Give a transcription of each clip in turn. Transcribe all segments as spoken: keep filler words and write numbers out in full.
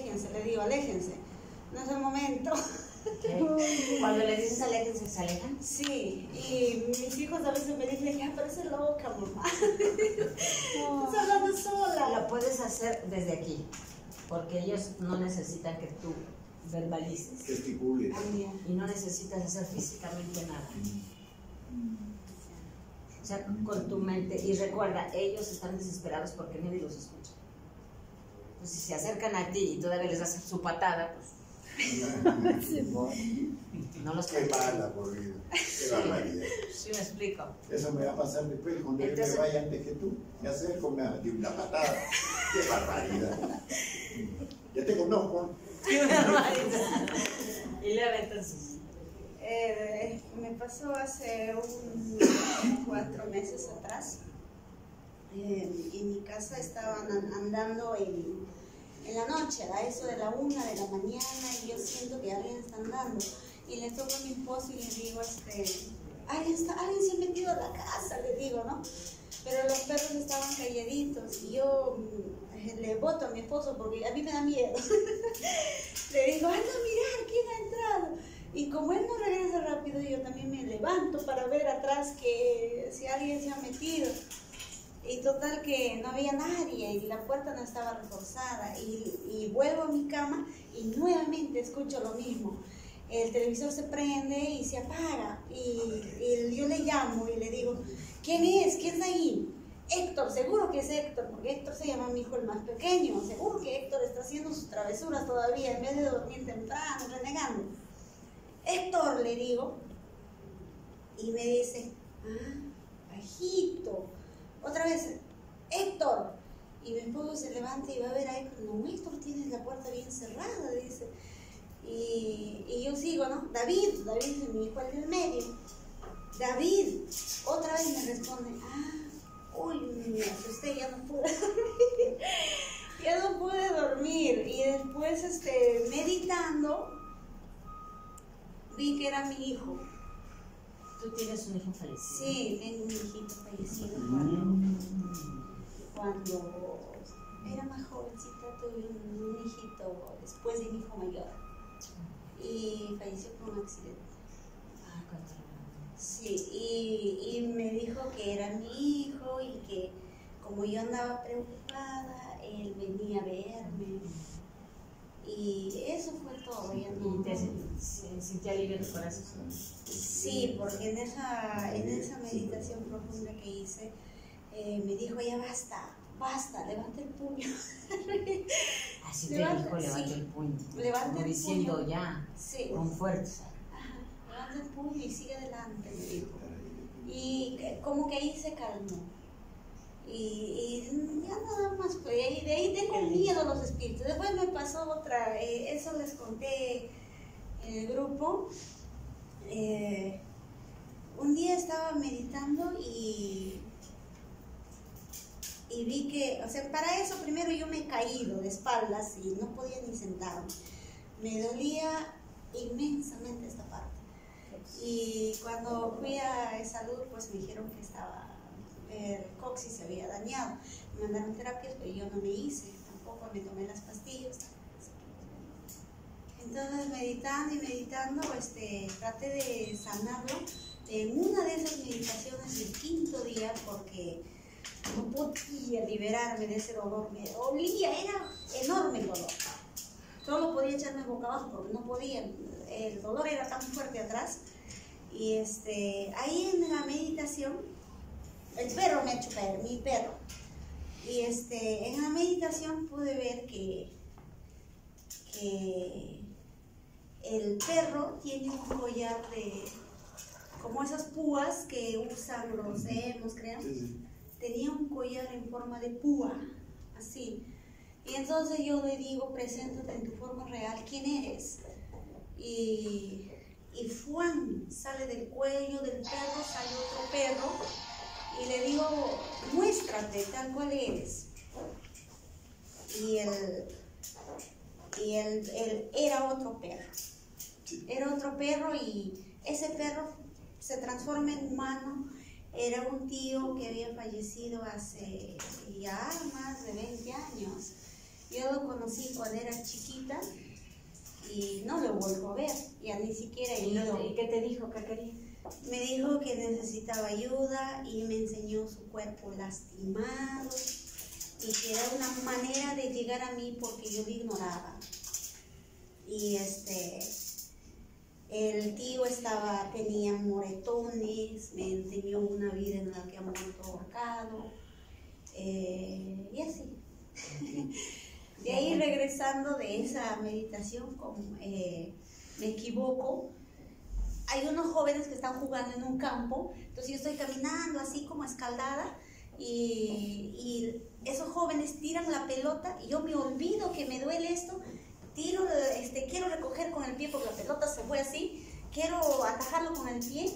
aléjense, le digo, aléjense. No es el momento. ¿Qué? Cuando les dices aléjense, ¿se alejan? Sí, y mis hijos a veces me dicen, ya parece loca, mamá. No. Estás hablando sola. Lo puedes hacer desde aquí, porque ellos no necesitan que tú verbalices. Que estipules. Y no necesitas hacer físicamente nada. O sea, con tu mente. Y recuerda, ellos están desesperados porque nadie los escucha. Pues si se acercan a ti y todavía les das su patada, pues no los Qué mala, por vida. Qué barbaridad. Sí, me explico. Eso me va a pasar después cuando Entonces, yo me vaya antes que tú. Me acerco, me da una patada. Qué barbaridad. Ya te conozco. Qué barbaridad. Y luego entonces. Eh, me pasó hace un cuatro meses atrás. Eh, en mi casa estaban andando en, en la noche, a eso de la una de la mañana, y yo siento que alguien está andando. Y le toco a mi esposo y le digo, este, alguien, está, alguien se ha metido a la casa, le digo, ¿no? Pero los perros estaban calladitos y yo mm, le boto a mi esposo porque a mí me da miedo. Le digo, anda a mirar quién ha entrado. Y como él no regresa rápido, yo también me levanto para ver atrás que si alguien se ha metido. Y total que no había nadie y la puerta no estaba reforzada. Y, y vuelvo a mi cama y nuevamente escucho lo mismo. El televisor se prende y se apaga. Y, y yo le llamo y le digo, ¿quién es? ¿Quién está ahí? Héctor, seguro que es Héctor, porque Héctor se llama mi hijo el más pequeño. Seguro que Héctor está haciendo sus travesuras todavía en vez de dormir temprano, renegando. Héctor, le digo, y me dice, ah, bajito. Otra vez, Héctor. Y mi esposo se levanta y va a ver a Héctor. No, Héctor, tienes la puerta bien cerrada, dice. Y, y yo sigo, ¿no? David, David es mi hijo, el del medio. David, otra vez me responde, ah, uy, me asusté, ya no pude dormir. Ya no pude dormir. Y después, este, meditando, vi que era mi hijo. ¿Tú tienes un hijo fallecido? Sí, tengo un hijito fallecido cuando, cuando era más jovencita, tuve un, un hijito después de mi hijo mayor y falleció por un accidente. Ah, cuéntame. Sí, y, y me dijo que era mi hijo y que como yo andaba preocupada, él venía a verme. Y eso fue todo. Ya no, ¿Y te sentí alivio en tu corazón? Sí, porque en esa, en esa meditación profunda que hice, eh, me dijo, ya basta, basta, levanta el puño. Así te dijo, levanta sí, el puño. Levanta como el diciendo puño. Ya, sí, con fuerza. Ajá, levanta el puño y sigue adelante, me dijo. Y como que ahí se calmó. Y, y ya nada más, pues, y de ahí tengo miedo a los espíritus. Después me pasó otra, eh, eso les conté en el grupo. Eh, un día estaba meditando y, y vi que, o sea, para eso primero yo me he caído de espaldas y no podía ni sentarme. Me dolía inmensamente esta parte. Y cuando fui a salud, pues me dijeron que estaba... el coxis se había dañado, me mandaron terapias, pero yo no me hice, tampoco me tomé las pastillas. Entonces meditando y meditando, este, traté de sanarlo en una de esas meditaciones el quinto día, porque no podía liberarme de ese dolor, me dolía, era enorme el dolor, solo podía echarme boca abajo porque no podía, el dolor era tan fuerte atrás. Y este, ahí en la meditación, el perro me ha hecho caer, mi perro. Y este, en la meditación pude ver que, que el perro tiene un collar de, como esas púas que usan los emos, creo. Sí, sí. Tenía un collar en forma de púa, así. Y entonces yo le digo, preséntate en tu forma real, ¿quién eres? Y, y ¡fuan! Sale del cuello del perro, sale otro perro. Y le digo, muéstrate tal cual eres. Y él, y él, él era otro perro. Era otro perro y ese perro se transforma en humano. Era un tío que había fallecido hace ya más de veinte años. Y Yo lo conocí cuando era chiquita y no lo vuelvo a ver, ya ni siquiera he ido. ¿Y qué te dijo? ¿Qué quería? Me dijo que necesitaba ayuda y me enseñó su cuerpo lastimado y que era una manera de llegar a mí porque yo lo ignoraba. Y este, el tío estaba, tenía moretones, me enseñó una vida en la que ha muerto ahorcado, eh, y así. De ahí regresando de esa meditación, como, eh, me equivoco, hay unos jóvenes que están jugando en un campo, entonces yo estoy caminando así como escaldada y, y esos jóvenes tiran la pelota y yo me olvido que me duele esto, tiro, este, quiero recoger con el pie porque la pelota se fue así, quiero atajarlo con el pie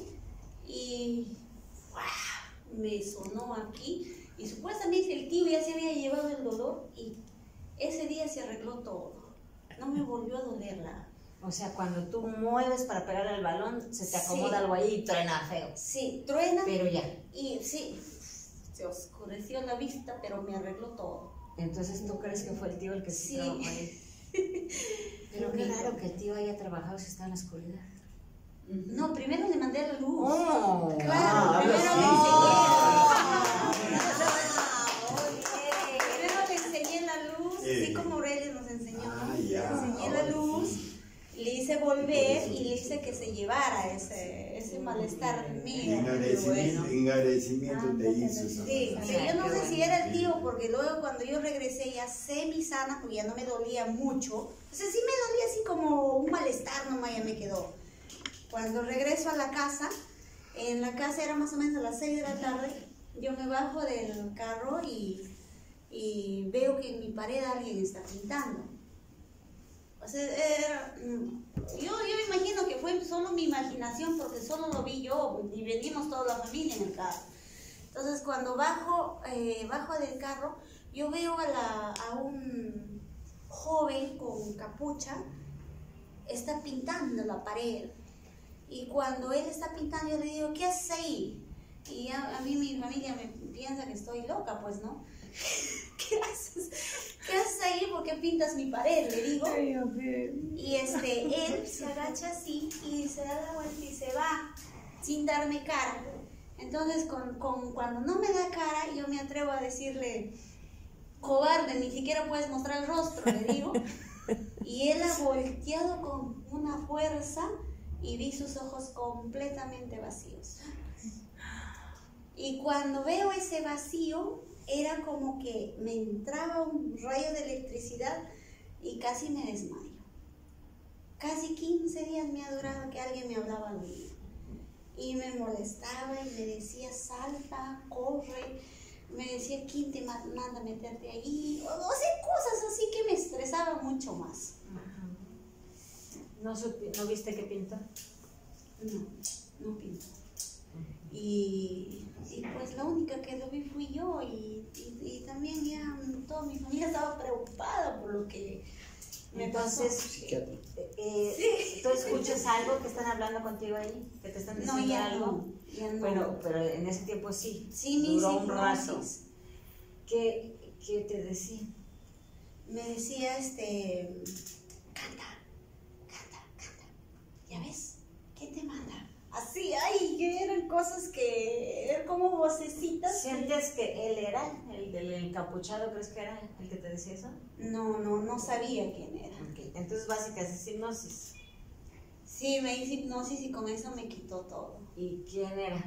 y ¡guau! Me sonó aquí y supuestamente el tío ya se había llevado el dolor y ese día se arregló todo, no me volvió a doler la... O sea, cuando tú mueves para pegar el balón, se te acomoda Sí. algo ahí y truena feo. Sí, truena. Pero ya. Y sí, se oscureció la vista, pero me arregló todo. Entonces, ¿tú crees que fue el tío el que Sí. sí trabajó ahí? Pero qué raro que el tío haya trabajado si está en la oscuridad. No, primero le mandé la luz. Oh, Claro, ah, primero sí. le enseñé. Primero le enseñé la luz, Eh. así como Aurelia nos enseñó. Ah, Le ya, enseñé la ahora luz, sí. le hice volver y le hice que se llevara ese, ese malestar mío. En agradecimiento, en agradecimiento te hizo eso. Sí, Ah, pero yo no qué sé bueno. si era el tío, porque luego cuando yo regresé ya semi-sana, porque ya no me dolía mucho. O sea, sí me dolía así como un malestar, nomás ya me quedó. Cuando regreso a la casa, en la casa era más o menos a las seis de la tarde, yo me bajo del carro y, y veo que en mi pared alguien está pintando. O sea, era, yo, yo me imagino que fue solo mi imaginación, porque solo lo vi yo y venimos toda la familia en el carro. Entonces, cuando bajo, eh, bajo del carro, yo veo a, la, a un joven con capucha, está pintando la pared. Y cuando él está pintando, yo le digo, ¿qué haces ahí? Y a, a mí mi familia me piensa que estoy loca, pues, ¿no? ¿Qué haces? ¿Qué haces ahí? ¿Por qué pintas mi pared? Le digo. Y este, él se agacha así y se da la vuelta y se va sin darme cara. Entonces, con, con, cuando no me da cara, yo me atrevo a decirle, cobarde, ni siquiera puedes mostrar el rostro, le digo. Y él ha volteado con una fuerza y vi sus ojos completamente vacíos. Y cuando veo ese vacío, era como que me entraba un rayo de electricidad y casi me desmayo. Casi quince días me ha durado que alguien me hablaba al oído. Y me molestaba y me decía, salta, corre. Me decía, ¿quién te manda a meterte ahí? O, o sea, cosas así que me estresaban mucho más. ¿No, supi- ¿No viste qué pintó? No, no pinto. Y, y pues la única que lo vi fui yo y, y, y también ya toda mi familia estaba preocupada por lo que me Entonces, pasó. eh, eh, ¿tú escuchas algo que están hablando contigo ahí? ¿Que te están diciendo No, ya algo? no, ya no. Pero, pero en ese tiempo sí, Sí, mi duró un rato. hipnosis. ¿Qué, qué te decía? Me decía, este, canta, canta, canta. ¿Ya ves? ¿Qué te manda? Así, ay, que eran cosas que eran como vocecitas. ¿Sientes que él era el del encapuchado? ¿Crees que era el que te decía eso? No, no, no sabía quién era. Okay. Entonces básicamente es hipnosis. Sí, me hice hipnosis y con eso me quitó todo. ¿Y quién era?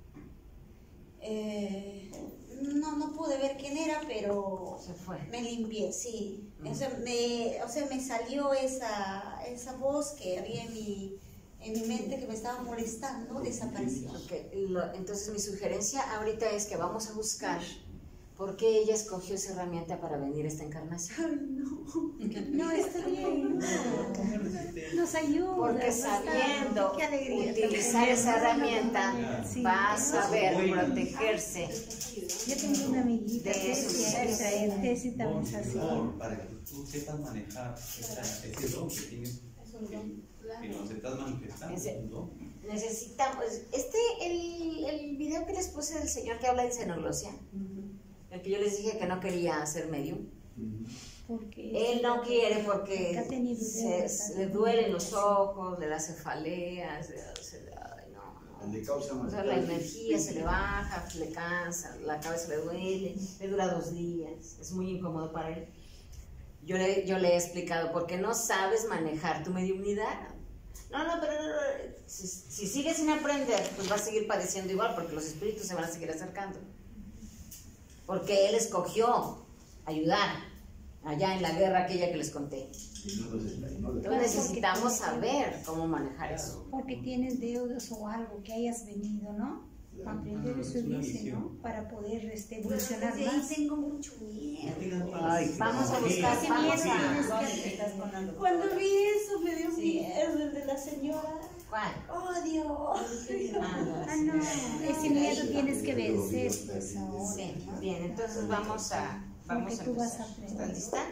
Eh, no, no pude ver quién era, pero Se fue. me limpié, sí. Mm. O sea, me, o sea, me salió esa, esa voz que había en mi, en mi mente que me estaba molestando, desapareció. Okay. Lo- entonces mi sugerencia ahorita es que vamos a buscar por qué ella escogió esa herramienta para venir a esta encarnación. Ay, no. No, está bien. Nos ayuda. Porque bastante. sabiendo Qué alegría. utilizar esa herramienta Sí. va a saber protegerse. Yo tengo una amiguita De que esos es seres. Tessy también es así. Para que tú sepas manejar esa, ese don que tienes, que nos estás manifestando. Ese- un don. Necesitamos, este, el, el video que les puse del señor que habla de xenoglosia, el que yo les dije que no quería ser medium, Porque Él no quiere porque Nunca ha tenido se, deudas, se le ha duelen tenido los ojos, le da cefalea, se, se- ay, no, no. Le causa O sea, malestar la energía se le físico. baja, le cansa, la cabeza le duele, le dura dos días, es muy incómodo para él. Yo le, yo le he explicado, porque no sabes manejar tu mediunidad. No, no, pero no, no, si, si sigues sin aprender, pues vas a seguir padeciendo igual, porque los espíritus se van a seguir acercando. Porque él escogió ayudar allá en la guerra aquella que les conté. Y no los está- y no los- Entonces necesitamos saber cómo manejar eso. porque tienes deudas o algo que hayas venido, ¿no? A aprender Ah, eso es una dice, misión. ¿no? Para poder este, Pero evolucionar desde ahí más. tengo mucho miedo. Ay, vamos a buscar, Ese vamos miedo a... tienes que- Cuando vi eso me dio miedo, el de la señora. ¿Cuál? Oh, Dios. Ah, no, ese miedo tienes que vencer, pues ahora. Sí, bien, entonces vamos a, vamos a Porque tú vas a empezar. aprender. ¿Estás lista?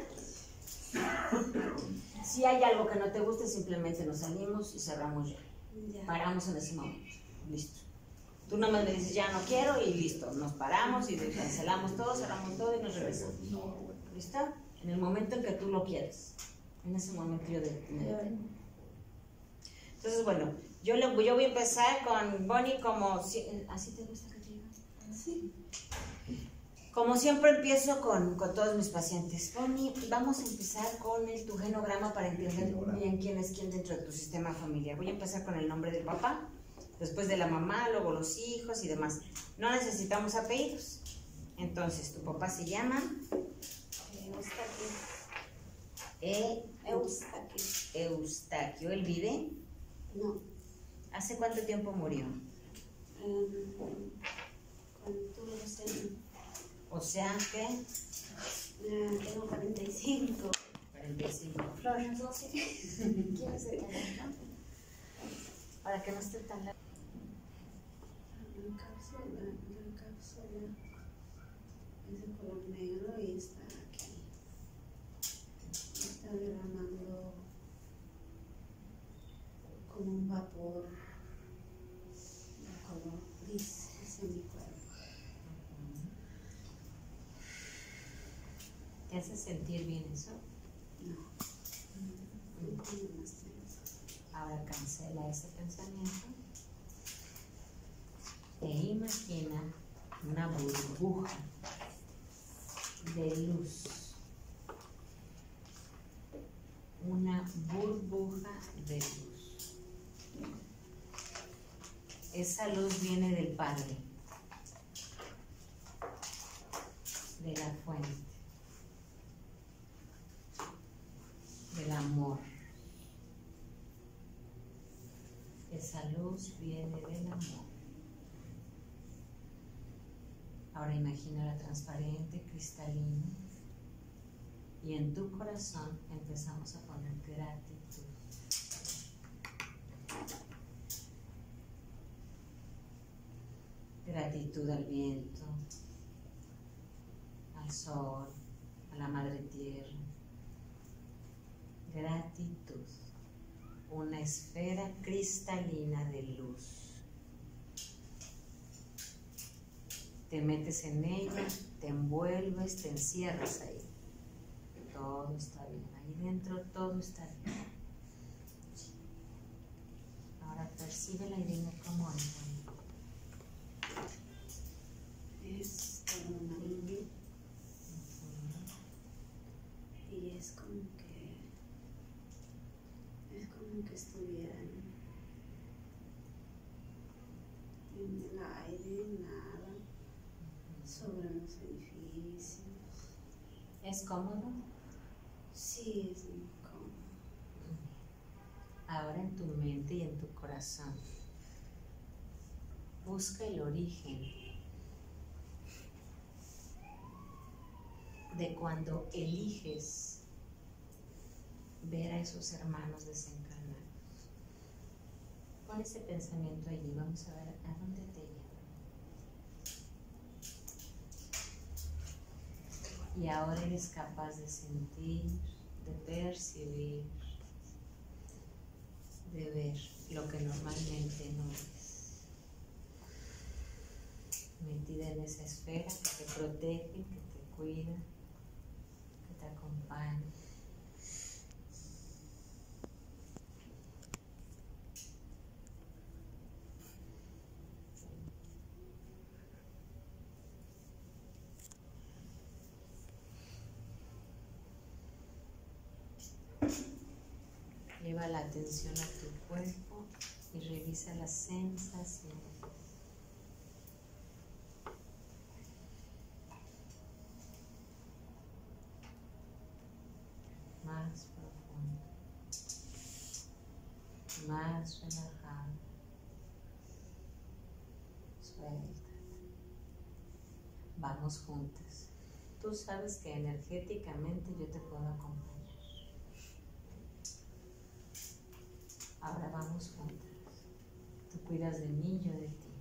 Si hay algo que no te guste, simplemente nos salimos y cerramos ya. Ya. Paramos en ese momento. Listo. Tú nada más me dices, ya no quiero, y listo. Nos paramos y cancelamos todo, cerramos todo y nos regresamos. No, bueno. ¿Listo? En el momento en que tú lo quieres. En ese momento yo de- me detengo. Entonces, bueno, yo, le, yo voy a empezar con Bonnie como... si- ¿Así te gusta que te diga? Sí. Como siempre empiezo con, con todos mis pacientes. Bonnie, vamos a empezar con el, tu genograma para entender bien quién es quién dentro de tu sistema familiar. Voy a empezar con el nombre del papá, después de la mamá, luego los hijos y demás. No necesitamos apellidos. Entonces, tu papá se llama Eustaquio. E- Eustaquio. Eustaquio. ¿Él vive? No. ¿Hace cuánto tiempo murió? em, cuando tuve los años. O sea que... Ah, tengo cuarenta y cinco. cuarenta y cinco. Flores doce. ¿Quieres ser tan largo? Para que no esté tan largo. La cápsula, la cápsula es de color negro y está aquí. Está derramando como un vapor de color gris hacia mi cuerpo. ¿Te hace sentir bien eso? No, no tengo más tenso. Ahora cancela ese pensamiento e imagina una burbuja de luz. Una burbuja de luz. Esa luz viene del Padre, de la fuente, del amor. Esa luz viene del amor. Ahora imagínala transparente, cristalina, y en tu corazón empezamos a poner gratitud. Gratitud al viento, al sol, a la madre tierra. Gratitud. Una esfera cristalina de luz. Te metes en ella, te envuelves, te encierras ahí. Todo está bien. Ahí dentro todo está bien. Ahora percíbela y dime cómo es. Es todo amarillo y es como que es como que estuviera en, en el aire, nada, sobre los edificios. ¿Es cómodo? Sí, es muy cómodo. Ahora en tu mente y en tu corazón busca el origen de cuando eliges ver a esos hermanos desencarnados. Pon ese pensamiento allí, vamos a ver a dónde te lleva. Y ahora eres capaz de sentir, de percibir, de ver lo que normalmente no ves. Metida en esa esfera que te protege, que te cuida, que te acompaña. acompañe. Lleva la atención a tu cuerpo y revisa las sensaciones. Más profundo, más relajado. Suéltate. Vamos juntas. Tú sabes que energéticamente yo te puedo acompañar. Ahora vamos juntas. Tú cuidas de mí, yo de ti.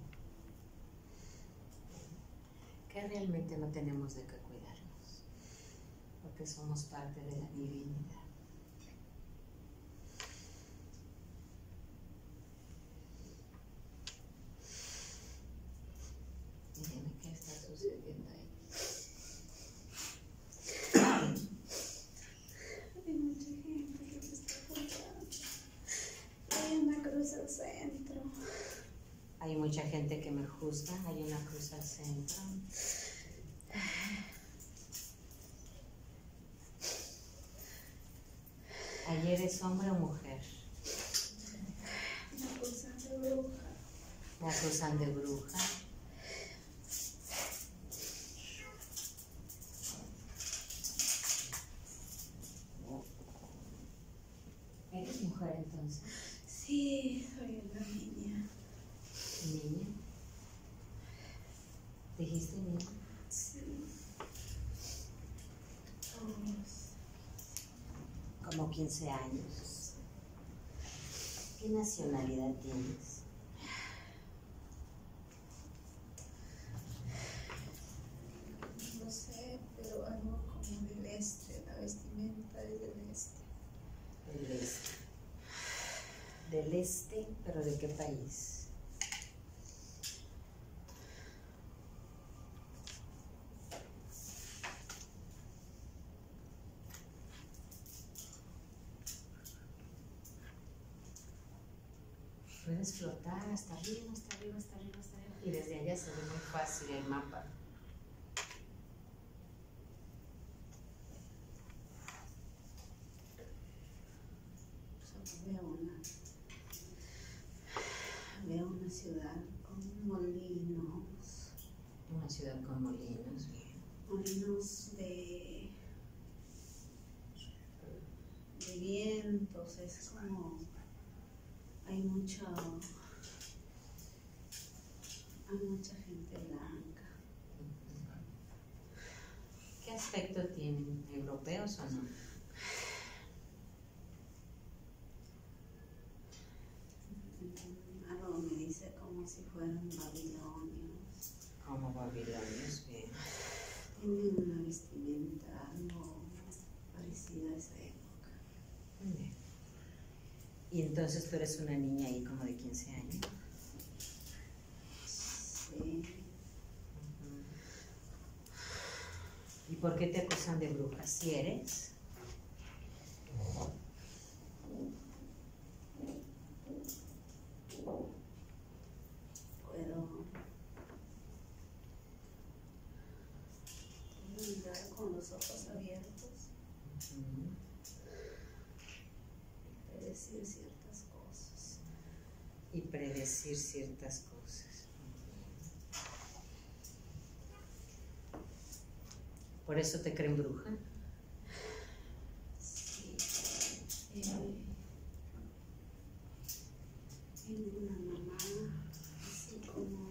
Que realmente no tenemos de qué cuidarnos, porque somos parte de la divinidad. Y dime qué está sucediendo ahí. Hay mucha gente que se está juntando. Hay una cruz al centro. Hay mucha gente que me juzga, hay una cruz al centro. Ayer es hombre o mujer. Me acusan de bruja. Me acusan de bruja. ¿Eres mujer entonces? Sí, soy una niña. Niña. ¿Dijiste niña? Sí. Todos. Como quince años. ¿Qué nacionalidad tienes? No sé, pero algo como del este. La vestimenta es del este. Del este. Del este, pero ¿de qué país? Puedes flotar hasta arriba, hasta arriba, hasta arriba, hasta arriba. Y desde allá se ve muy fácil el mapa. Solo veo una, veo una ciudad con molinos, Una ciudad con molinos, bien. molinos de, de vientos, es como, hay mucha, hay mucha gente blanca. ¿Qué aspecto tienen? ¿Europeos o no? Algo me dice como si fueran babilonios. Como babilonios, bien. Tienen una vestimenta algo parecida a esa época. Bien. Y entonces tú eres una niña ahí como de quince años. Sí. ¿Y por qué te acusan de bruja? ¿Si eres? Puedo, puedo mirar con los ojos abiertos Ujú. y predecir ciertas cosas. Y predecir ciertas cosas. ¿Por eso te creen bruja? Sí. Eh, tengo una mamá así como,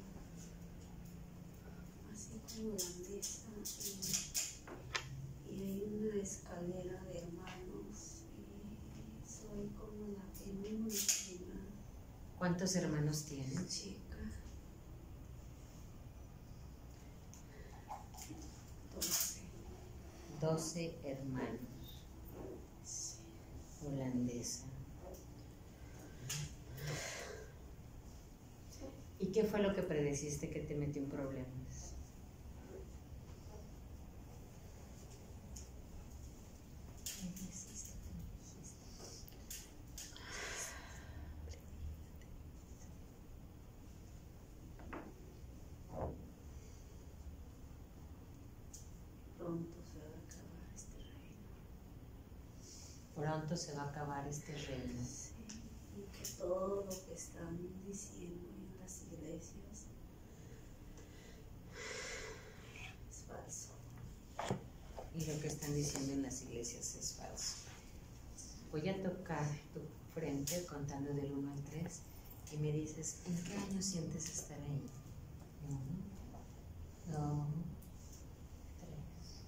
así como holandesa y, y hay una escalera de hermanos y soy como la penúltima ¿Cuántos hermanos tienes? chica. Doce. Doce hermanos. Sí. Holandesa. ¿Y qué fue lo que predeciste que te metió en problemas? Pronto se va a acabar este reino. Sí, y que todo lo que están diciendo en las iglesias es falso. Y lo que están diciendo en las iglesias es falso. Voy a tocar tu frente contando del uno al tres y me dices, ¿en qué año sientes estar ahí? Uno, dos, tres.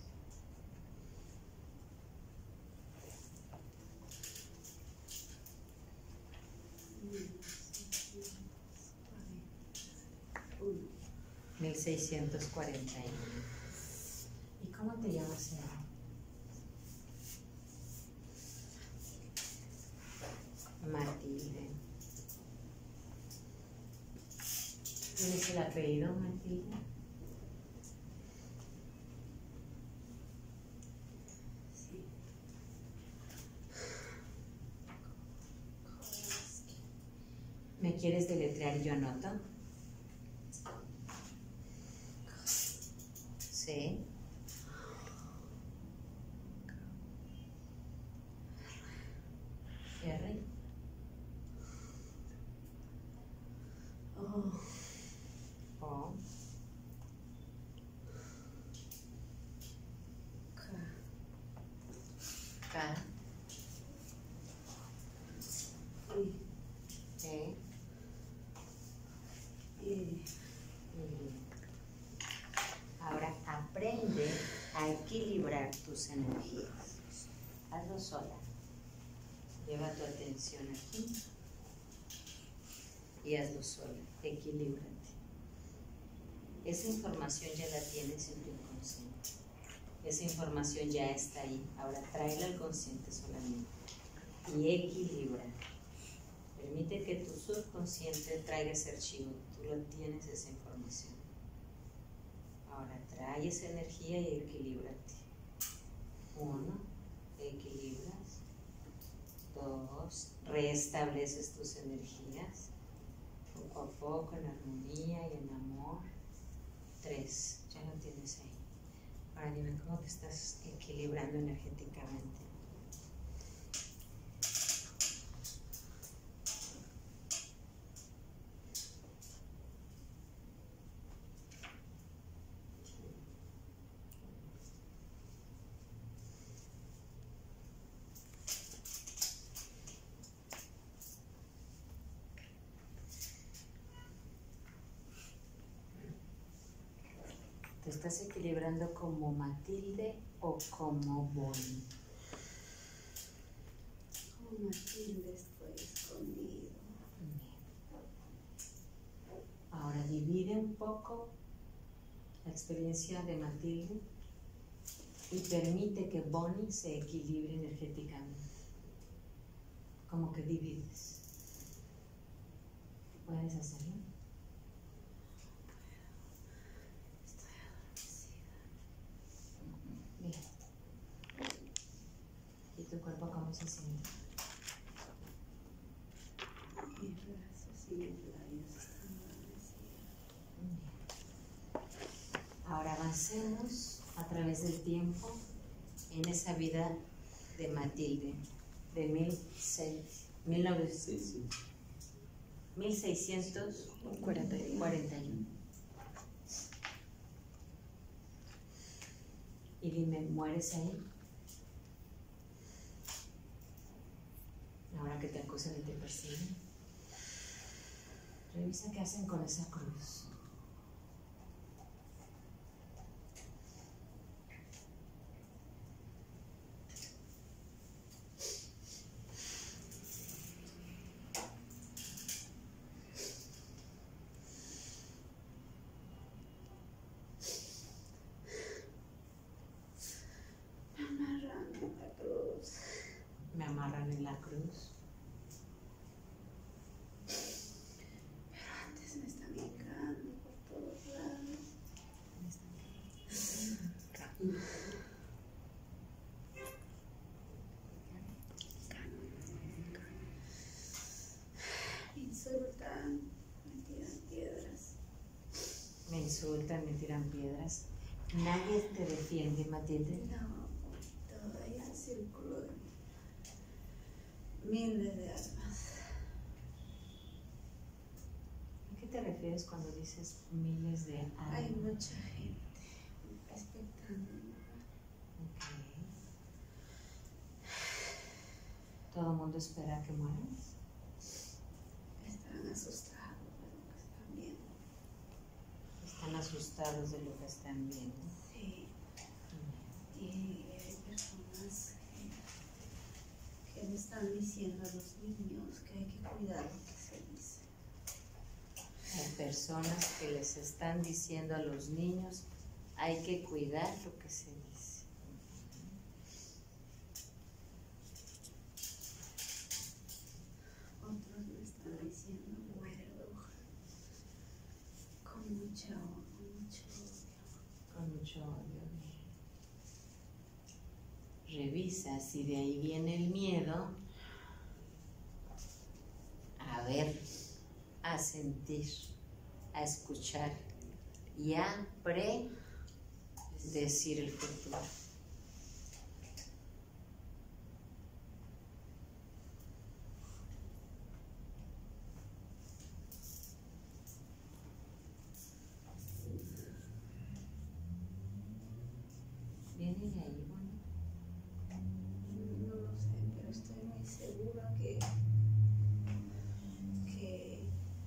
mil seiscientos cuarenta y uno. ¿Y cómo te llamas, señor? Matilde. ¿Tienes el apellido, Matilde? Sí. ¿Me quieres deletrear y yo anoto? Sí. R. Oh, O. K. K. I. E. Y. Y. Ahora aprende a equilibrar tus energías. Hazlo sola. Lleva tu atención aquí y hazlo sola. Equilíbrate. Esa información ya la tienes en tu inconsciente. Esa información ya está ahí. Ahora tráela al consciente solamente. Y equilibra. Permite que tu subconsciente traiga ese archivo. Tú lo tienes, esa información. Ahora trae esa energía y equilíbrate. Uno, equilibras. Dos, restableces tus energías. Poco a poco, en armonía y en amor. Tres, ya lo tienes ahí. Ahora dime cómo te estás equilibrando energéticamente. ¿Te estás equilibrando como Matilde o como Bonnie? Como Matilde estoy escondido. Bien. Ahora divide un poco la experiencia de Matilde y permite que Bonnie se equilibre energéticamente. Como que divides. ¿Puedes hacerlo? Bien. ¿Y tu cuerpo cómo se siente? Mis brazos y mis labios están adormecidos. Bien. Ahora avancemos a través del tiempo en esa vida de Matilde de mil seiscientos cuarenta y uno. Y dime, ¿mueres ahí? Ahora que te acusan y te persiguen, revisa qué hacen con esa cruz. Me amarran en la cruz. Pero antes me están picando por todos lados. Me insultan, me tiran piedras. Me insultan, me tiran piedras. Nadie te defiende, Matilde. No, todo hay un círculo de miles de almas. ¿A qué te refieres cuando dices miles de años? Hay mucha gente expectando. Okay. ¿Todo el mundo espera que mueras? Están asustados de lo que están viendo. Están asustados de lo que están viendo. Sí. Y hay personas que, que le están diciendo a los niños que hay que cuidar lo que se dice. Hay personas que les están diciendo a los niños, hay que cuidar lo que se dice. Otros me están diciendo, muere bruja. Con mucho, mucho odio. Con mucho odio. Revisa si de ahí viene el miedo a ver, a sentir, a escuchar y a predecir el futuro. ¿Viene de ahí, bueno? No lo sé, pero estoy muy segura que, que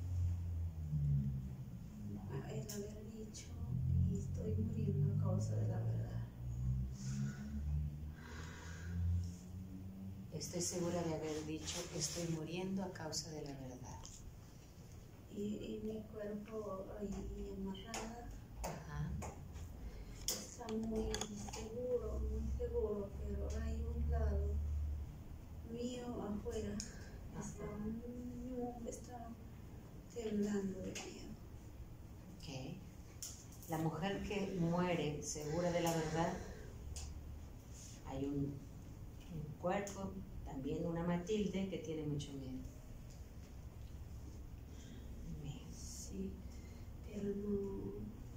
el haber dicho y estoy muriendo a causa de la verdad. Estoy segura de haber dicho que estoy muriendo a causa de la verdad. Y, y mi cuerpo ahí amarrada Ajá. está muy seguro, muy seguro, pero hay un lado mío afuera, está, muy- está temblando de miedo. Ok. La mujer que muere segura de la verdad, hay un, un cuerpo, también una Matilde que tiene mucho miedo. Miedo. Sí, pero no,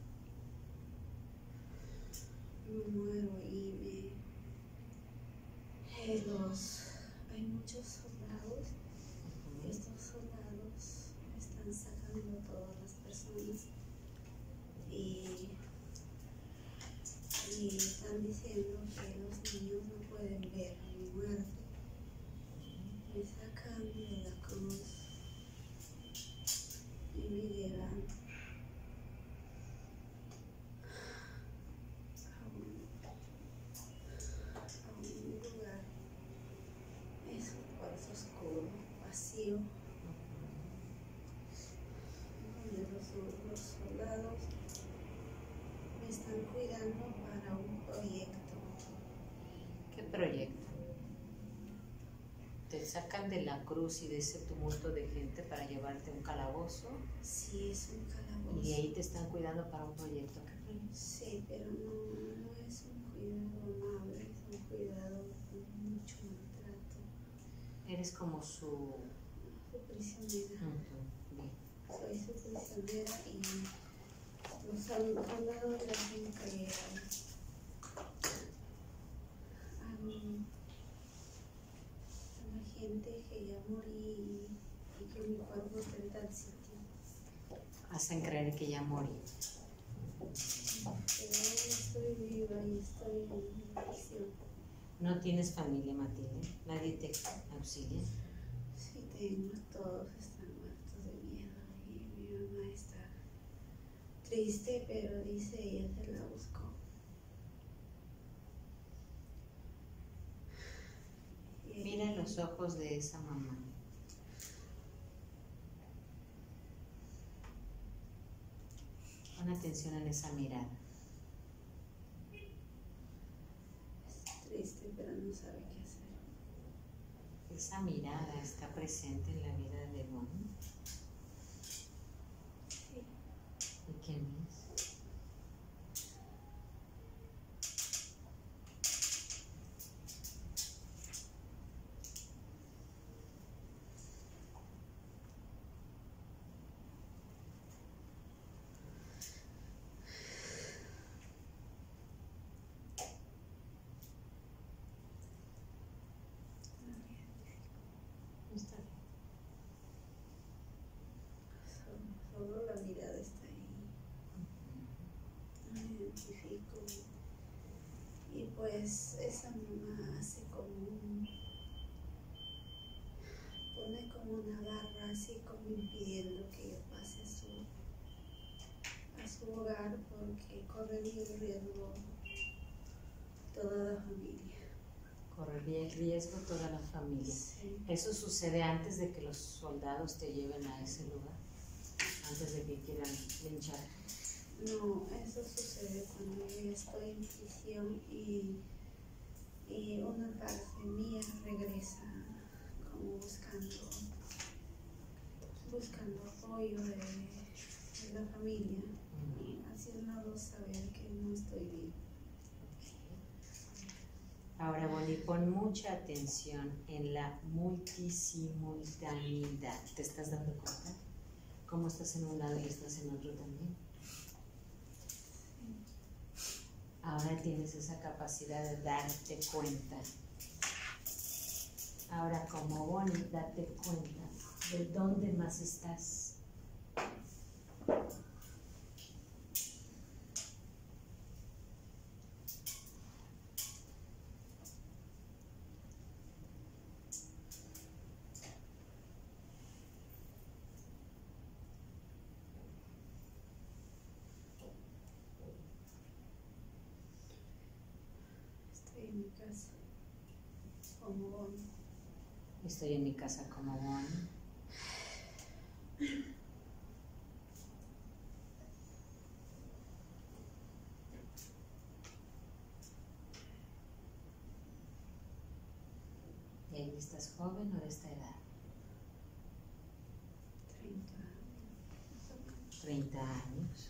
no muero y me, eh, los, hay muchos soldados. Estos soldados están sacando a todas las personas y, y están diciendo que los niños no pueden ver mi muerte. Me sacan de la cruz y me llevan a un, a un lugar, es un cuarto oscuro, vacío, donde los, los soldados me están cuidando para un proyecto. ¿Qué proyecto? Te sacan de la cruz y de ese tumulto de gente para llevarte a un calabozo Sí, es un calabozo. y de ahí te están cuidando para un proyecto. ¿Qué proyecto? Sí, pero no, no es un cuidado amable, es un cuidado con mucho maltrato. Eres como su... Su prisionera. Ujú, bien. Soy su prisionera y los soldados le hacen creer a, mi- a la gente que ya morí y, y que mi cuerpo está en tal sitio. Hacen creer que ya morí. Pero estoy viva y estoy en prisión. ¿No tienes familia, Matilde? ¿Nadie te auxilia? Sí tengo, todos están muertos de miedo y mi mamá está triste, pero dice ella se la buscó. Y Mira ella- los ojos de esa mamá. Pon atención en esa mirada. Es triste, pero no sabe qué hacer. Esa mirada está presente en la vida de León. Sí, ¿Y quién es? pone como una barra, así como impidiendo que yo pase a su, a su hogar, porque correría el riesgo toda la familia. Correría el riesgo toda la familia. Sí. ¿Eso sucede antes de que los soldados te lleven a ese lugar? Antes de que quieran linchar. No, eso sucede cuando yo ya estoy en prisión y, y una parte mía regresa como buscando, buscando apoyo de, de la familia, haciéndolos saber que no estoy bien. Ahora, Bonnie, pon mucha atención en la multisimultaneidad. ¿Te estás dando cuenta? ¿Cómo estás en un lado y estás en otro también? Ahora tienes esa capacidad de darte cuenta. Ahora, como Bonnie, date cuenta de dónde más estás. Estoy en mi casa como Bonnie. Estoy en mi casa como Bonnie. ¿Y ahí estás joven o de esta edad? treinta años. treinta años.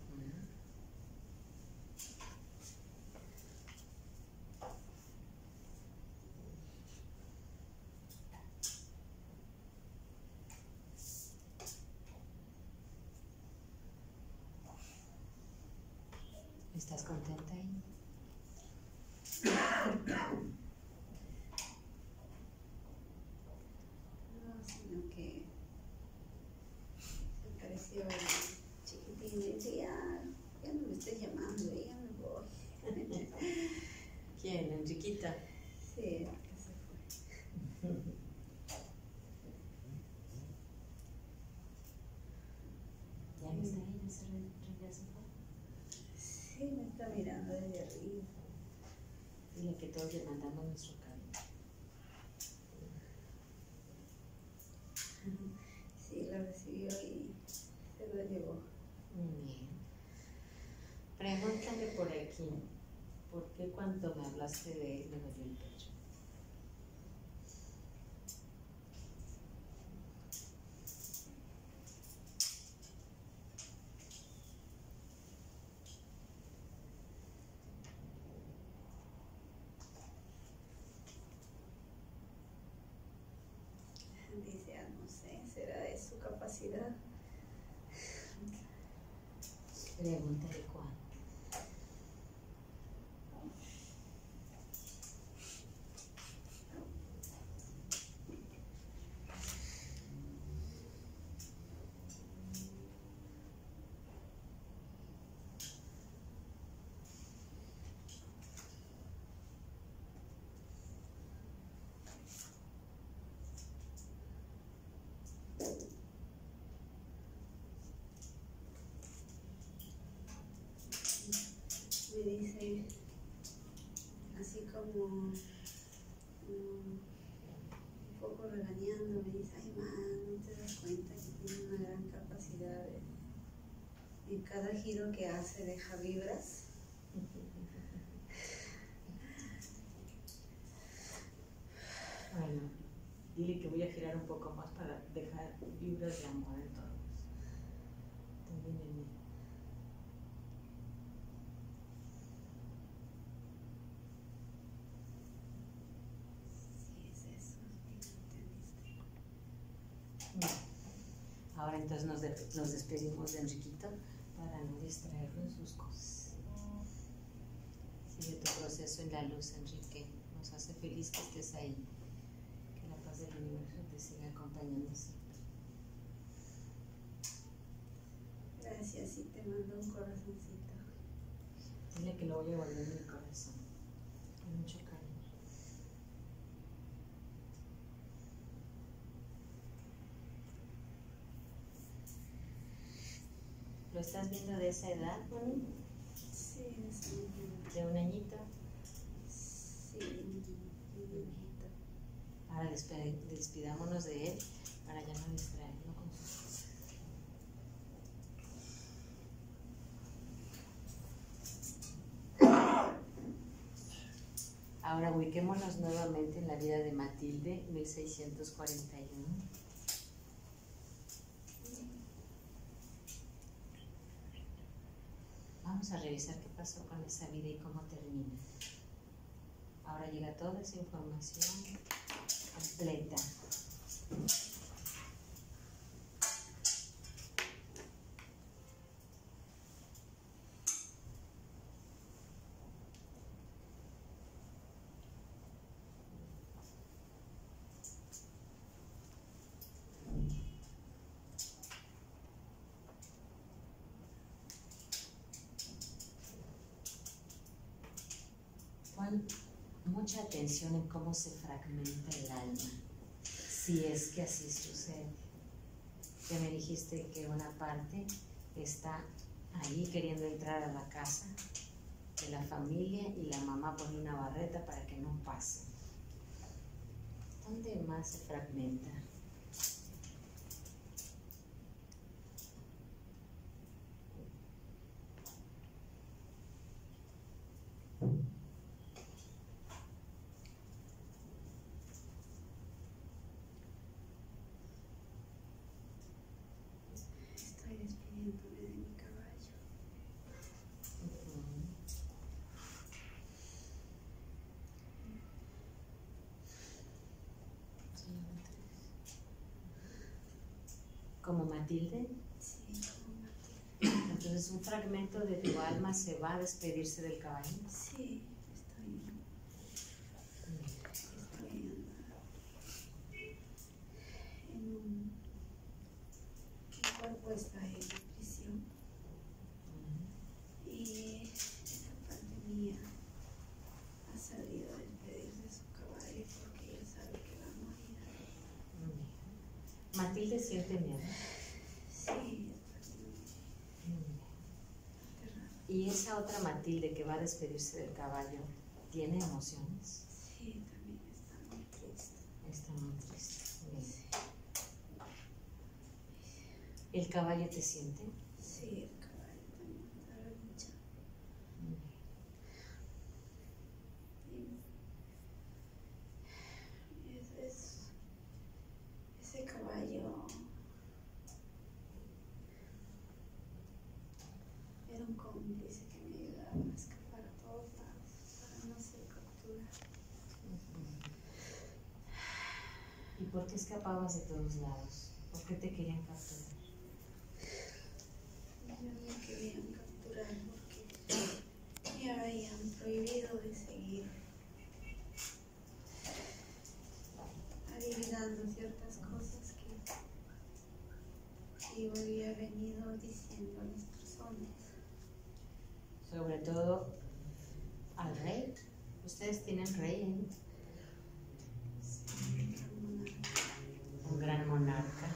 ¿Estás contenta ahí? No, sino que se pareció chiquitín y dice, ya, ya no me estés llamando, ya me voy. ¿Quién? ¿Enriquita? Sí, que se fue. ¿Ya no está ahí? ¿Ya se re- regresó? Sí, me está mirando desde arriba. Dile que todos le mandamos nuestro cariño. Sí, la recibió y se lo llevó. Muy bien. Pregúntale por aquí, ¿por qué cuando me hablaste de él me dolió el pecho? Dice, ah, no sé, será de su capacidad. Pregúntale cuándo. Me dice, así como um, un poco regañando, me dice, ay, man, ¿no te das cuenta que tiene una gran capacidad de, en cada giro que hace deja vibras? Bueno, dile que voy a girar un poco más para dejar vibras de amor en todos. También en mí. Sí, es eso, ¿me entendiste? Ahora entonces nos, de- nos despedimos de Enriquito para no distraerlo en sus cosas. Sigue tu proceso en la luz, Enrique. Nos hace feliz que estés ahí. Que la paz del universo te siga acompañando siempre. Gracias, y te mando un corazoncito. Dile que lo voy a guardar en mi corazón. Con mucho cariño. ¿Lo estás viendo de esa edad, Moni? Sí, es un ¿De un añito? Sí, un añito. Ahora despe- despidámonos de él para ya no distraerlo con sus cosas. Ahora ubiquémonos nuevamente en la vida de Matilde, mil seiscientos cuarenta y uno. Vamos a revisar qué pasó con esa vida y cómo termina. Ahora llega toda esa información completa. Pon mucha atención en cómo se fragmenta el alma, si es que así sucede. Ya me dijiste que una parte está ahí queriendo entrar a la casa de la familia y la mamá pone una barreta para que no pase. ¿Dónde más se fragmenta? Estoy despidiéndome de mi caballo. ¿Como Matilde? Sí, como Matilde. Entonces un fragmento de tu alma se va a despedirse del caballo. Sí, estoy, estoy en, en un... Mi cuerpo está en prisión y esa parte mía ha salido a despedirse de su caballo porque ella sabe que va a morir. Matilde siente miedo. Sí, está muy aterrada. Y esa otra Matilde que va a despedirse del caballo, ¿tiene emociones? Sí, también está muy triste. Está muy triste. Bien. ¿El caballo te siente? Sí, el caballo también está relinchando. Y es, es, ese caballo era un cómplice que me ayudaba a escapar a todos lados para no ser capturada. ¿Y por qué escapabas de todos lados? ¿Por qué te querían capturar? Ellos me querían capturar porque me habían prohibido de seguir adivinando ciertas cosas que, que yo había venido diciendo a las personas. Sobre todo al rey. Ustedes tienen rey, ¿eh? Sí, como una- Un gran monarca.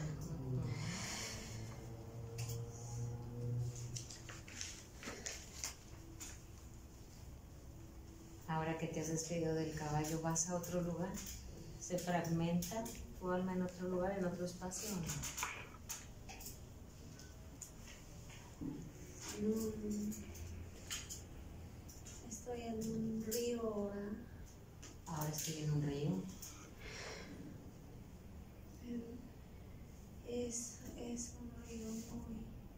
Ahora que te has despedido del caballo, ¿vas a otro lugar? ¿Se fragmenta tu alma en otro lugar, en otro espacio o no? en un- estoy en un río ahora. Ahora estoy en un río. Es, es un río muy,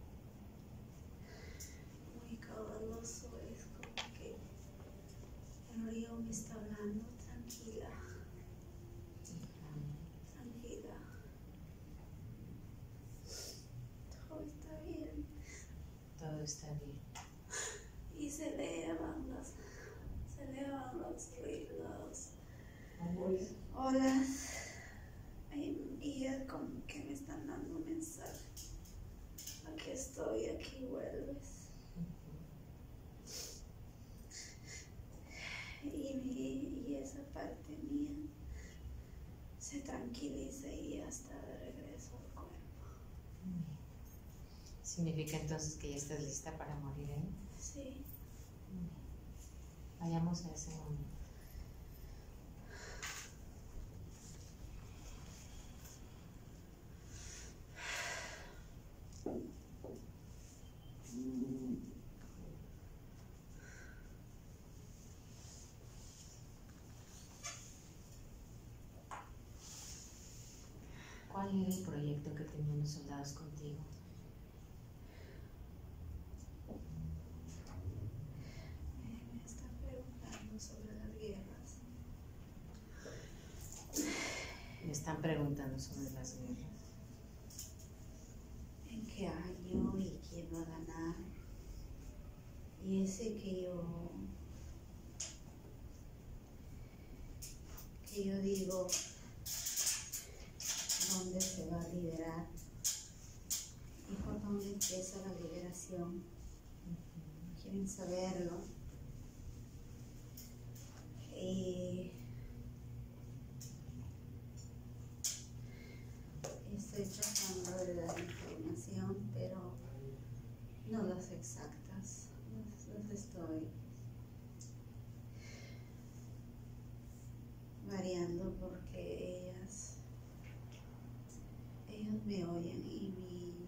muy caudaloso, es como que el río me está hablando, tranquila, tranquila, todo está bien. Todo está bien. Y se elevan las, se elevan los ríos, olas, y, y es como que me están dando un mensaje. Aquí estoy, aquí vuelves. Y, mi- y esa parte mía se tranquiliza y ya está de regreso al cuerpo. ¿Significa entonces que ya estás lista para morir ahí? Sí. Vayamos a ese momento. ¿Cuál era el proyecto que tenían los soldados contigo? Me está preguntando sobre las guerras. Me están preguntando sobre las guerras. ¿En qué año y quién va a ganar? Y ese que yo, que yo digo, ¿dónde se va a liberar? ¿Y por dónde empieza la liberación? Quieren saberlo. Y estoy tratando de dar información, pero no las exactas, las, las estoy variando porque ellas, ellos me oyen y mi,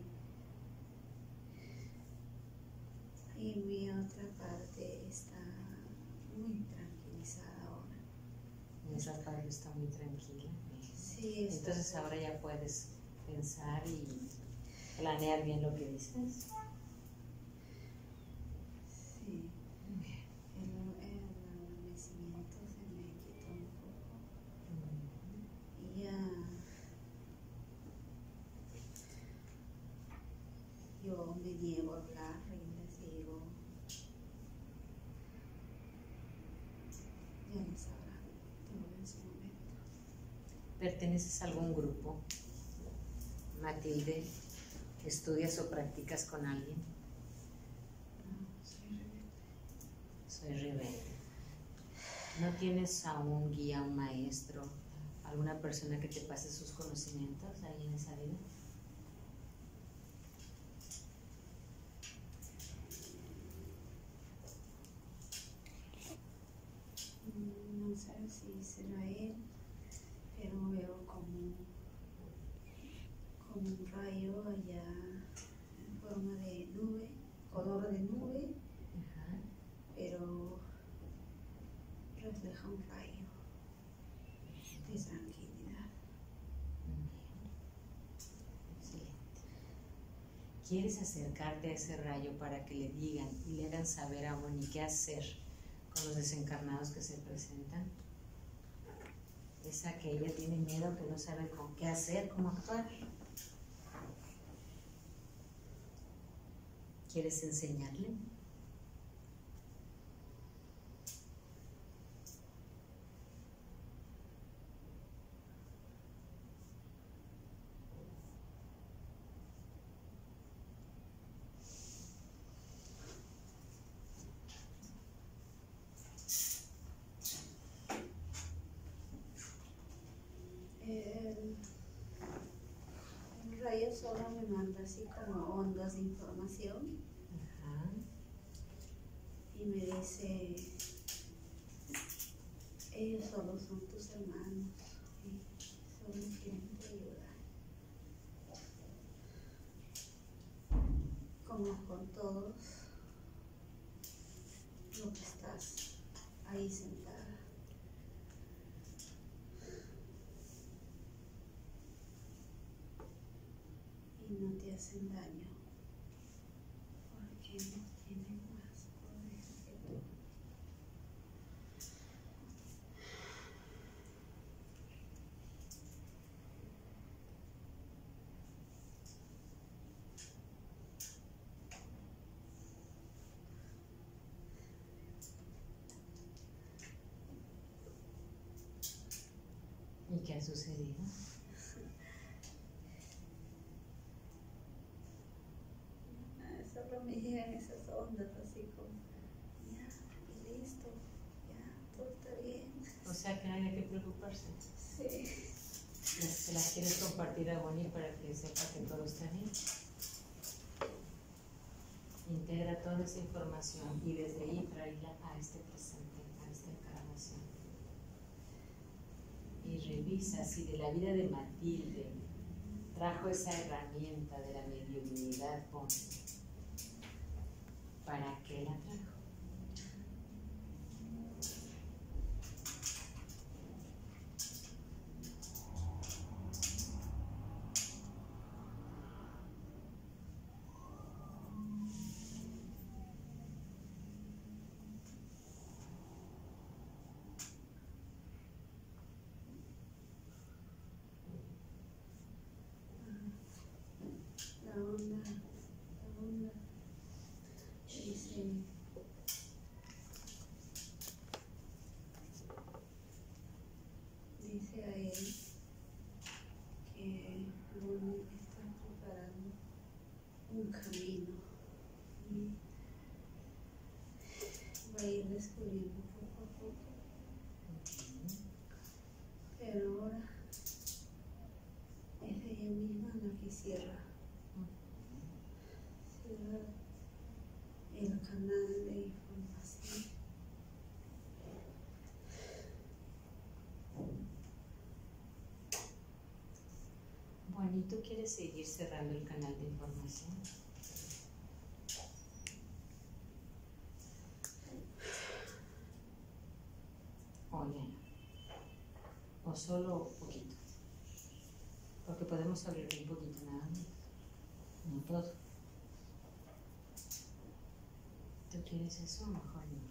y mi otra parte está muy tranquilizada ahora. Esa parte está muy tranquila. Sí, está Entonces ahora ya puedes pensar y planear bien lo que dices. Sí, el, el adormecimiento se me quitó un poco y ya yo me niego a hablar y les digo, ya lo sabrán todo en su momento. ¿Perteneces a algún grupo? Matilde, ¿estudias o practicas con alguien? No, soy rebelde. Soy rebelde. ¿No tienes a un guía, un maestro, alguna persona que te pase sus conocimientos ahí en esa vida? Mm, No sé si será él, pero veo como, como un rayo allá en forma de nube, color de nube, Ajá. pero refleja un rayo de tranquilidad. Excelente. ¿Quieres acercarte a ese rayo para que le digan y le hagan saber a Bonnie qué hacer con los desencarnados que se presentan? Esa que ella tiene miedo, que no sabe con qué hacer, cómo actuar. ¿Quieres enseñarle? El, el rayo solo me manda así como ondas de información Ajá. y me dice, ellos solo son tus hermanos y solo quieren te ayudar. Como con todos lo que estás ahí sentada. Y no te hacen daño porque no tienen más poder que tú. ¿Y qué ha sucedido? Solo me llegan esas ondas así como, ya, y listo, ya, todo está bien. O sea que no hay de qué preocuparse. Sí. ¿Se las quieres compartir a Bonnie para que sepa que todo está bien? Integra toda esa información y desde ahí tráela a este presente, a esta encarnación. Y revisa si de la vida de Matilde trajo esa herramienta de la mediunidad, pon. ¿Para qué la trajo? La onda, la onda, dice, dice a él que Bonnie está preparando un camino y va a ir descubriendo poco a poco, pero ahora es ella misma la que cierra. El canal de información. Bueno, ¿y tú quieres seguir cerrando el canal de información? O ya no. O solo poquito. Porque podemos abrir un poquito nada más. No todo. ¿Tú quieres eso o mejor no?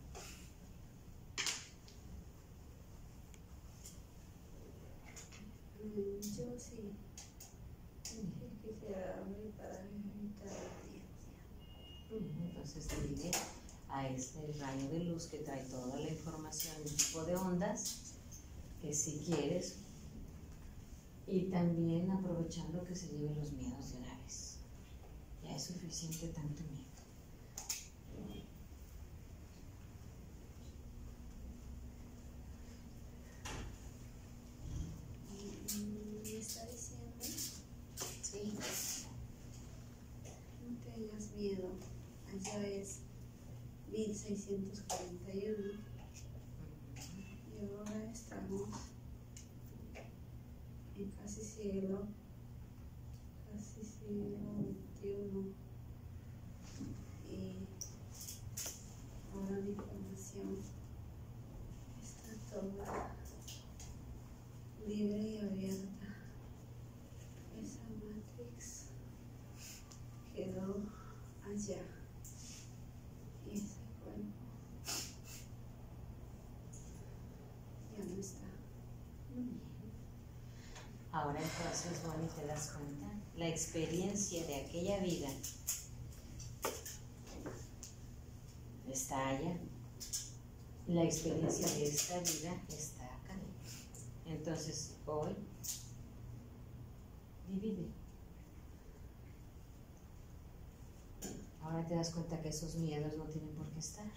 Mm, yo sí. Quisiera abrir para evitar audiencia. Entonces dirige a este rayo de luz que trae toda la información, un tipo de ondas, que si quieres, y también aprovechando que se lleve los miedos de una vez. Ya es suficiente tanto miedo. Me está diciendo, Sí. no tengas miedo, allá es mil seiscientos cuarenta y uno y ahora estamos en casi siglo, casi siglo veintiuno y ahora la información está toda libre y abierta. Esa Matrix quedó allá y ese cuerpo ya no está. Muy bien. Ahora entonces, Bonnie, te das cuenta, la experiencia de aquella vida está allá. La experiencia de esta vida está acá. Entonces, hoy, divide. Ahora te das cuenta que esos miedos no tienen por qué estar.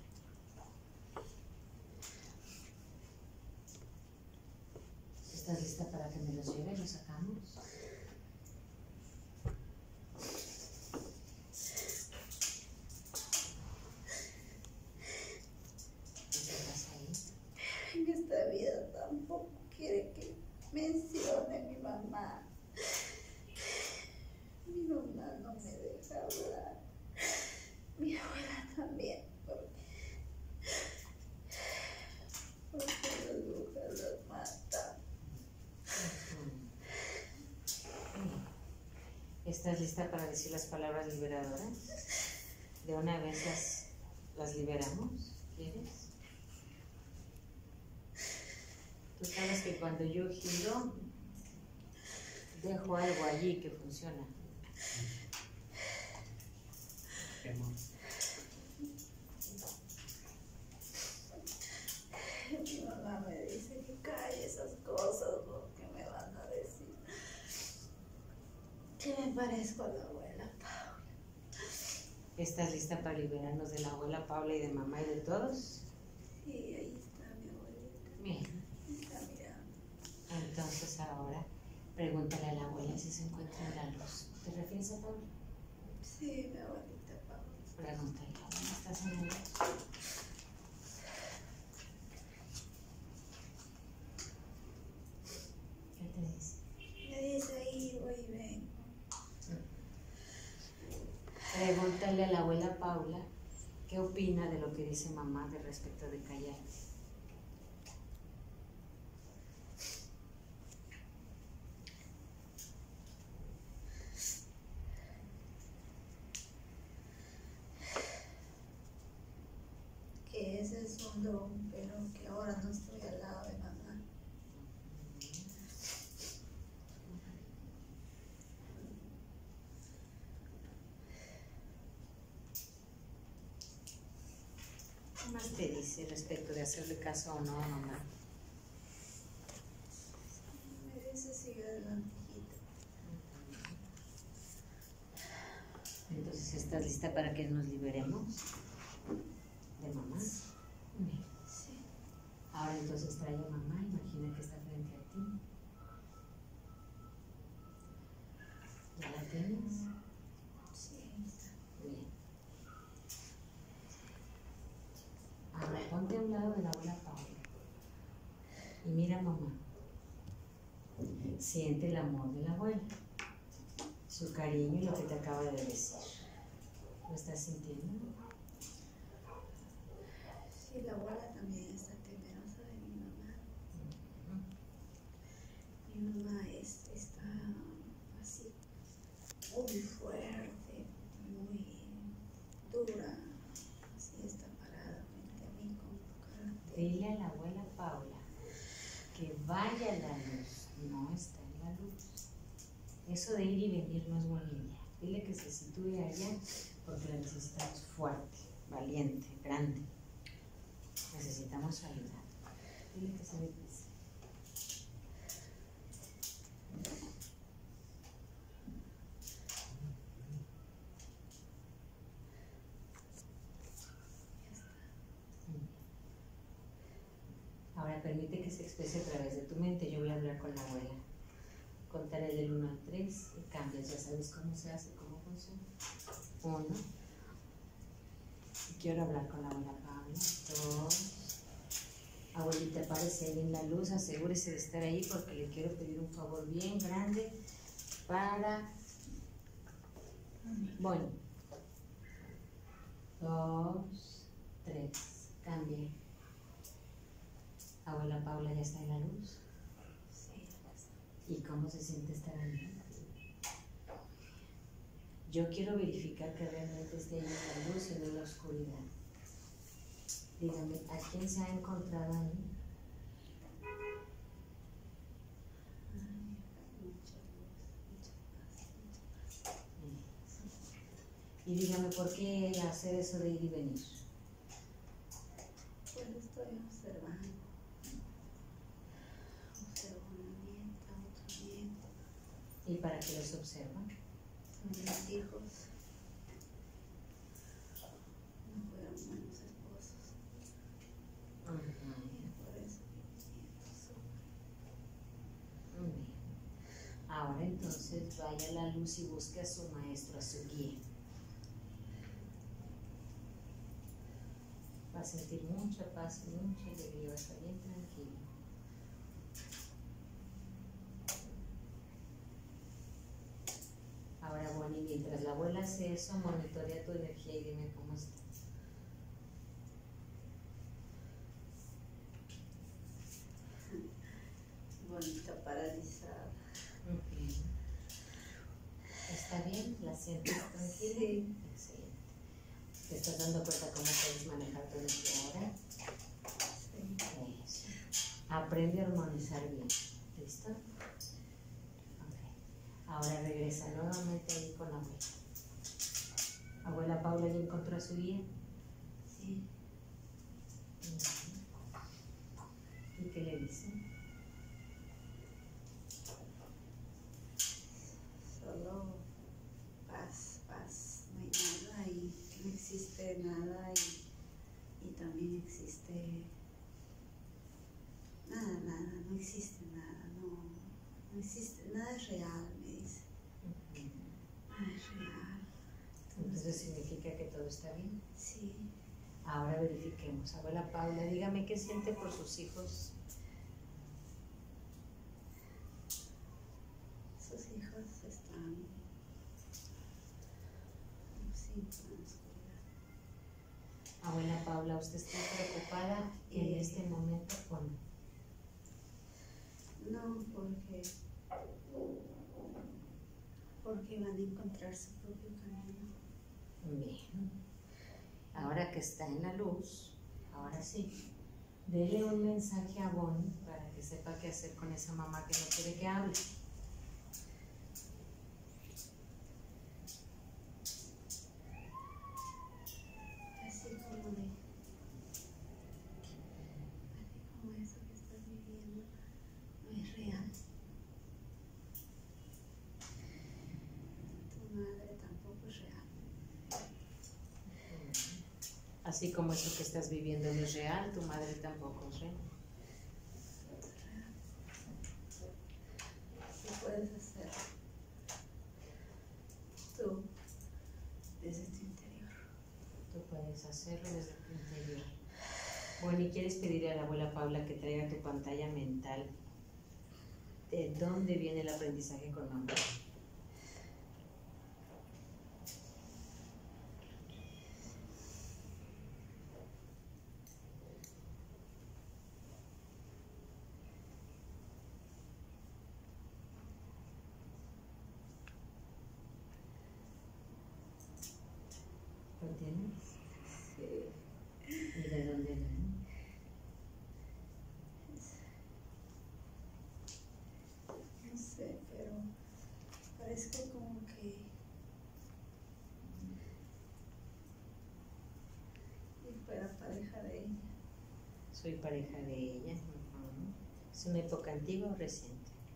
¿Estás lista para que me los lleve y los sacamos? ¿Qué pasa ahí? En esta vida tampoco quiere que mencione a mi mamá. Mi mamá no me deja hablar. Mi abuela también, porque, porque las brujas las matan. ¿Estás lista para decir las palabras liberadoras? ¿De una vez las, las liberamos? ¿Quieres? Tú sabes que cuando yo giro, dejo algo allí que funciona. ¿Qué amor? Mi mamá me dice que calle esas cosas porque me van a decir que me parezco a la abuela Paula. ¿Estás lista para liberarnos de la abuela Paula y de mamá y de todos? Sí, ahí está mi abuelita. Bien. Está mirando. Entonces ahora pregúntale a la abuela si se encuentra en la luz. ¿Te refieres a Paula? Sí, mi abuelita Paula. Pregúntale, ¿dónde estás en el? ¿Qué te dice? Me dice ahí, voy y ven. Pregúntale a la abuela Paula qué opina de lo que dice mamá de respecto de callar. Que ese es un don, pero que ahora no estoy al lado de mamá. ¿Qué más te dice respecto de hacerle caso o no a mamá? Me dice sigue adelante, hijita. Entonces, ¿estás lista para que nos liberemos de mamá? Bien. Sí. Ahora entonces trae a mamá, imagina que está frente a ti. ¿Ya la tienes? Sí, ahí está. Bien. Ahora ponte a un lado de la abuela Paula y mira a mamá. Siente el amor de la abuela, su cariño y lo que te acaba de decir. ¿Lo estás sintiendo? Sí, la abuela también está temerosa de mi mamá. Mi mamá es, está así, muy fuerte, muy dura. Así está parada frente a mí con carácter. Dile a la abuela Paula que vaya a la luz, no está en la luz. Eso de ir y venir no es buena idea. Dile que se sitúe allá porque la necesitamos fuerte, valiente, grande. Necesitamos ayudar. Dile que se deprisa. Ahora permite que se exprese a través de tu mente. Yo voy a hablar con la abuela. Contaré del uno al tres y cambias. Ya sabes cómo se hace, cómo funciona. Uno. Y quiero hablar con la abuela Paula. Dos. Abuelita, párese ahí en la luz. Asegúrese de estar ahí porque le quiero pedir un favor bien grande para... Bueno. Dos. Tres. Cambie. Abuela Paula, ¿ya está en la luz? Sí, ya está. ¿Y cómo se siente estar ahí? Yo quiero verificar que realmente esté ahí en la luz y no en la oscuridad. Dígame, ¿a quién se ha encontrado ahí? Ay, mucha luz, mucha paz, mucha paz. Y dígame, ¿por qué hacer eso de ir y venir? Pues estoy observando. Observo a una nieta, otra nieta, ¿Y para qué los observan? a mis hijos. No fueron buenos esposos. Y por eso mis nietos sufren. Muy bien. Ahora entonces vaya a la luz y busque a su maestro, a su guía. Va a sentir mucha paz y mucha alegría, va a estar bien tranquilo. Ahora, bueno, y mientras la abuela hace eso, monitorea tu energía y dime cómo está. Bonita, paralizada. Ujú. ¿Está bien? ¿La sientes tranquila? Sí. Excelente. ¿Te estás dando cuenta cómo puedes manejar tu energía ahora? Sí. Eso. Aprende a armonizar bien. ¿Listo? Ok. Ahora regresa nuevamente ahí con la abuela. Abuela Paula, ¿ya encontró a su guía? Sí. ¿Y qué le dice? Solo paz, paz. No hay nada y no existe nada y, y también existe nada, nada, no existe nada, no, no existe, nada es real, me dice. Ujú. Nada es real. Entonces significa que todo ¿todo está bien? Sí. Ahora verifiquemos. Abuela Paula, dígame qué siente por sus hijos. Sus hijos están sin oscuridad. Abuela Paula, ¿usted está preocupada en Eh, este momento o no? No, porque, porque van a encontrar su propio camino. Bien. Ahora que está en la luz, ahora sí, dele un mensaje a Bonnie para que sepa qué hacer con esa mamá que no quiere que hable. Así como de, así como eso que estás viviendo no es real. Tu madre tampoco es real. Así como eso que estás viviendo no es real, tu madre tampoco es real. ¿Qué puedes hacer tú desde tu interior? Tú puedes hacerlo desde tu interior. Bueno, ¿y quieres pedirle a la abuela Paula que traiga tu pantalla mental de dónde viene el aprendizaje con mamá? ¿Lo tienes? Sí. ¿Y de dónde viene? No sé, pero parece como que yo fuera pareja de ella. Soy pareja de ella. Ujú. ¿Es una época antigua o reciente?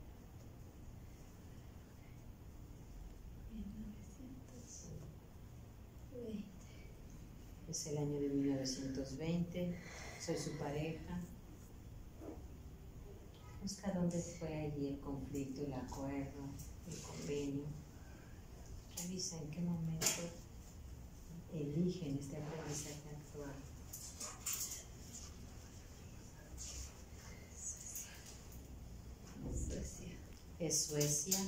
mil novecientos veinte. Es el año de mil novecientos veinte. Soy su pareja. Busca dónde fue allí el conflicto, el acuerdo, el convenio. Revisa en qué momento eligen este aprendizaje actual. Suecia. Es Suecia.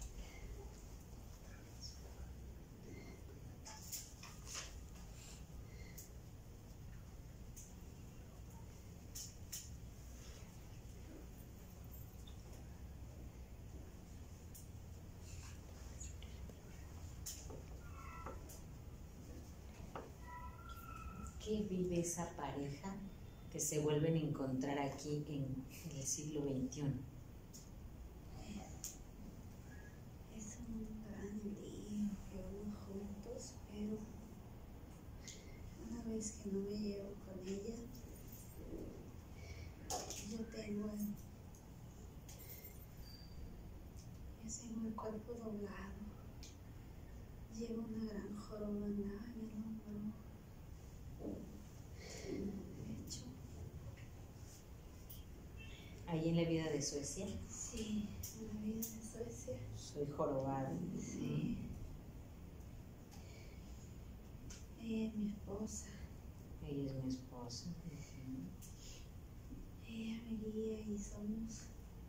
¿Qué vive esa pareja que se vuelven a encontrar aquí en el siglo veintiuno? Es un gran lío que vamos juntos, pero una vez que no me llevo con ella, yo tengo el, yo tengo el cuerpo doblado, llevo una gran joroba en la- en el hombro, en el pecho. Ahí en la vida de Suecia, Sí, en la vida de Suecia. soy jorobada. Sí. Ella es mi esposa. Ella es mi esposa. Ujú. Ella me guía y somos,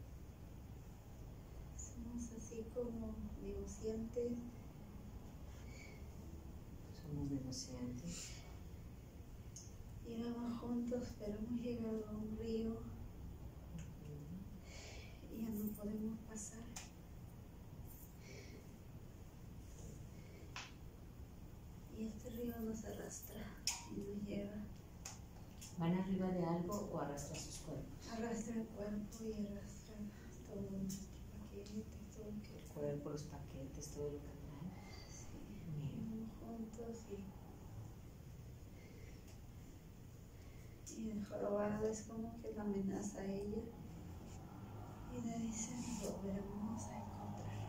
somos así como negociantes. Somos negociantes. Íbamos juntos, pero hemos llegado a un río Ujú. y ya no podemos pasar. Y este río nos arrastra y nos lleva, ¿Van arriba de algo o arrastran sus cuerpos? arrastra el cuerpo y arrastra todo nuestro paquete, todo lo que El cuerpo, los paquetes, todo lo que traen. sí, Bien. íbamos juntos y, y el jorobado es como que la amenaza a ella y le dice: nos volveremos a encontrar.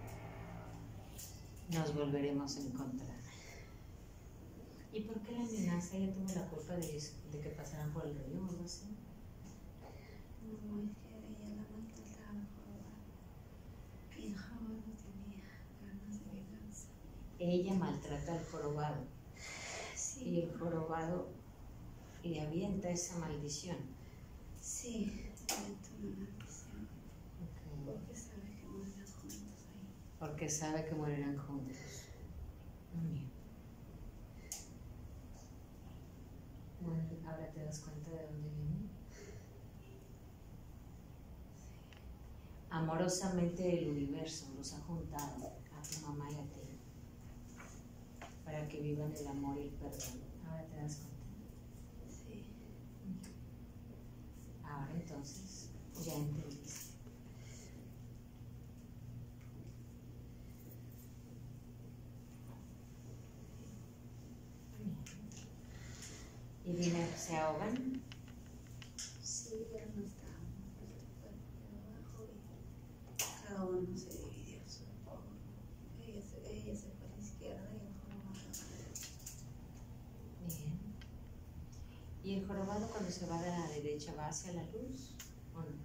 Nos volveremos a encontrar. ¿Y por qué la amenaza? ¿Ella tuvo la culpa de, de que pasaran por el río o algo así? No, es que ella la maltrataba al jorobado y el jorobado tenía ganas de venganza. Ella maltrata al jorobado. Sí. Y el jorobado le avienta esa maldición. Sí, avienta una maldición. Ok. Porque sabe que morirán juntos ahí. Porque sabe que morirán juntos. Muy bien. Bueno, ahora te das cuenta de dónde viene. Amorosamente el universo los ha juntado a tu mamá y a ti para que vivan el amor y el perdón. Ahora te das cuenta. Sí. Ahora entonces ya entendiste. Y dime, ¿se ahogan? Sí, ya no estábamos puesto cuerpo de abajo y cada uno se dividió su poco. Ella se, ella se fue a la izquierda y el jorobado a la derecha. Bien. ¿Y el jorobado cuando se va de la derecha va hacia la luz o no?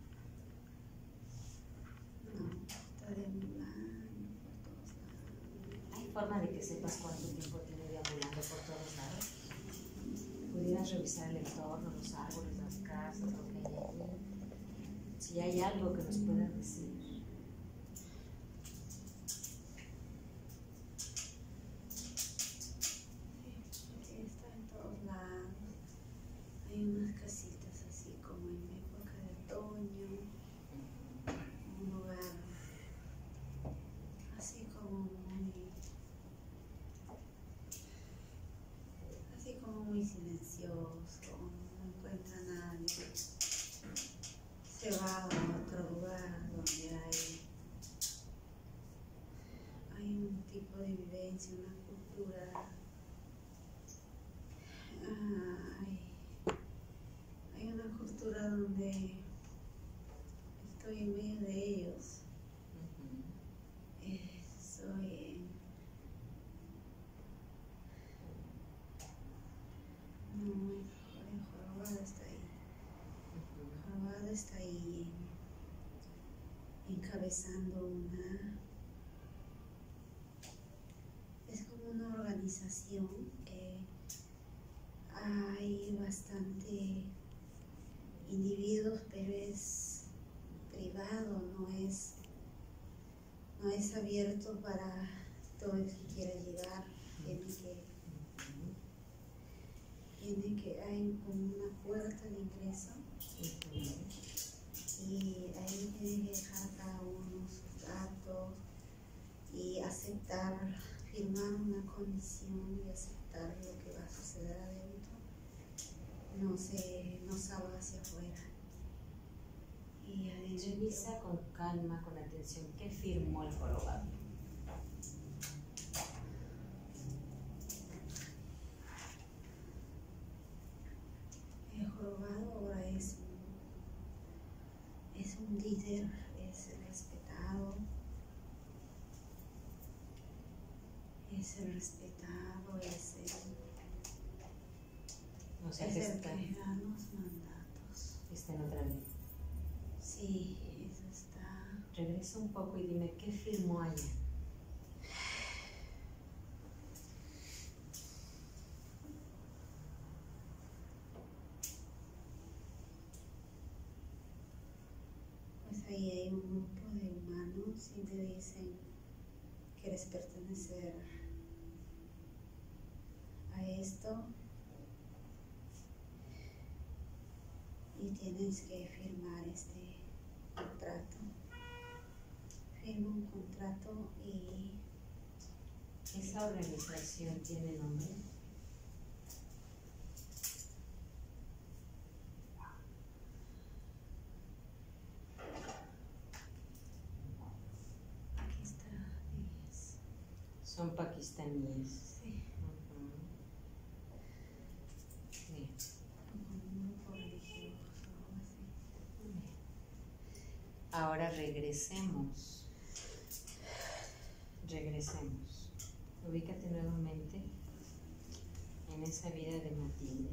No, está deambulando por todos lados. ¿Hay forma de que sepas cuánto tiempo tiene deambulando por todos lados? ¿Pudieras revisar el entorno, los árboles, las casas, lo que hay allí? Si hay algo que nos puedas decir. Sí, está en todos lados. Hay unas casitas así como en época de otoño, un lugar así como muy, así como muy silencioso, no encuentra a nadie. Se va a otro lugar donde hay, hay un tipo de vivencia, una cultura. Ah, hay, hay una cultura donde estoy en medio de ellos. Eh, soy en, no, el jorobado está ahí. El jorobado está ahí en- encabezando una, es como una organización que hay bastante individuos, pero es privado, no es, no es abierto para todo el que quiera llegar. Tiene que, tiene que, hay como una puerta de ingreso y ahí tiene que dejar cada uno sus datos y aceptar, firmar una condición y aceptar lo que va a suceder adentro. No se, no salga hacia afuera. Y adentro, Revisa con calma, con atención, ¿qué firmó el jorobado? el jorobado ahora es un, es un líder, es respetado, es el respetado, es el, O sea, es que el está, que da los mandatos. está en otra vida. Sí, eso está. Regresa un poco y dime, ¿qué firmó allá? Pues ahí hay un grupo de humanos y te dicen, ¿quieres pertenecer a esto? Y tienes que firmar este contrato. Firma un contrato y ¿Esa organización tiene nombre? aquí está. diez. Son pakistaníes. Sí, Ujú. Bien. como un grupo religioso o algo así. Ahora regresemos. Regresemos. Ubícate nuevamente en esa vida de Matilde,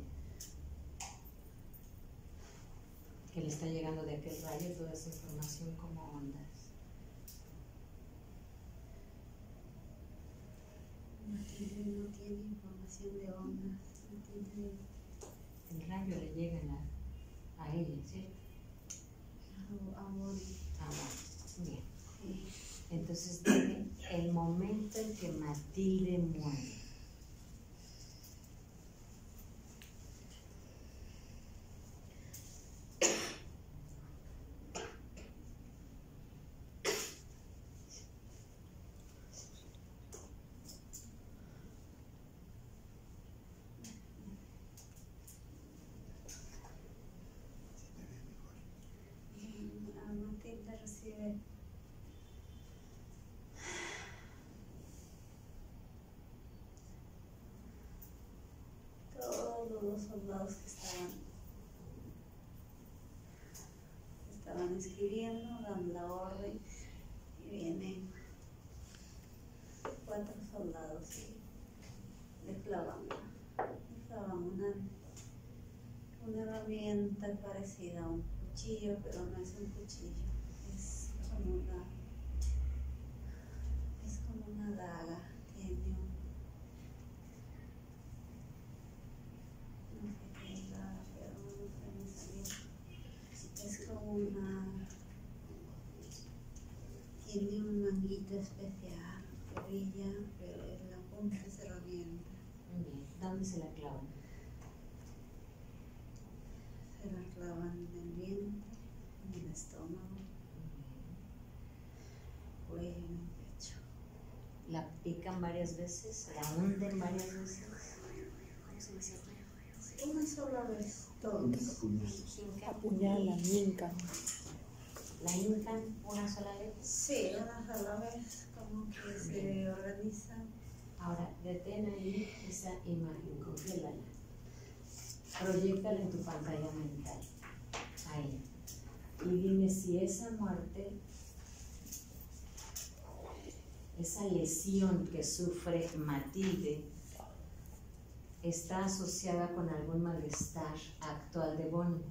que le está llegando de aquel rayo toda esa información como ondas. Matilde. Tiene- no tiene información de ondas, no tiene El rayo le llega a, a ella, ¿cierto? a- a Bonnie. Ah, bueno, bien. Sí. Entonces dime el momento en que Matilde muere. Mm, a Matilde recibe todos los soldados que estaban estaban escribiendo, dan la orden y vienen cuatro soldados y le clavan, le clavan una, una herramienta parecida a un cuchillo, pero no es un cuchillo, es como una, es como una daga, tiene un, no sé qué es daga, pero no sé me salió, es como una, tiene un manguito especial que brilla, pero en la punta es herramienta. Bien. ¿Dónde se la clavan? Se la clavan en el vientre, en el estómago, cuello, en el pecho. ¿La pican varias veces? ¿La hunden varias veces? ¿Cómo se dice? Una sola vez, todos. ¿Hincan? Apuñalan, hincan. ¿La hincan una sola vez? Sí, una sola vez, como que se organizan. Ahora, detén ahí esa imagen, congélala. Proyéctala en tu pantalla mental. Ahí. Y dime si esa muerte, esa lesión que sufre Matilde, está asociada con algún malestar actual de Bonnie.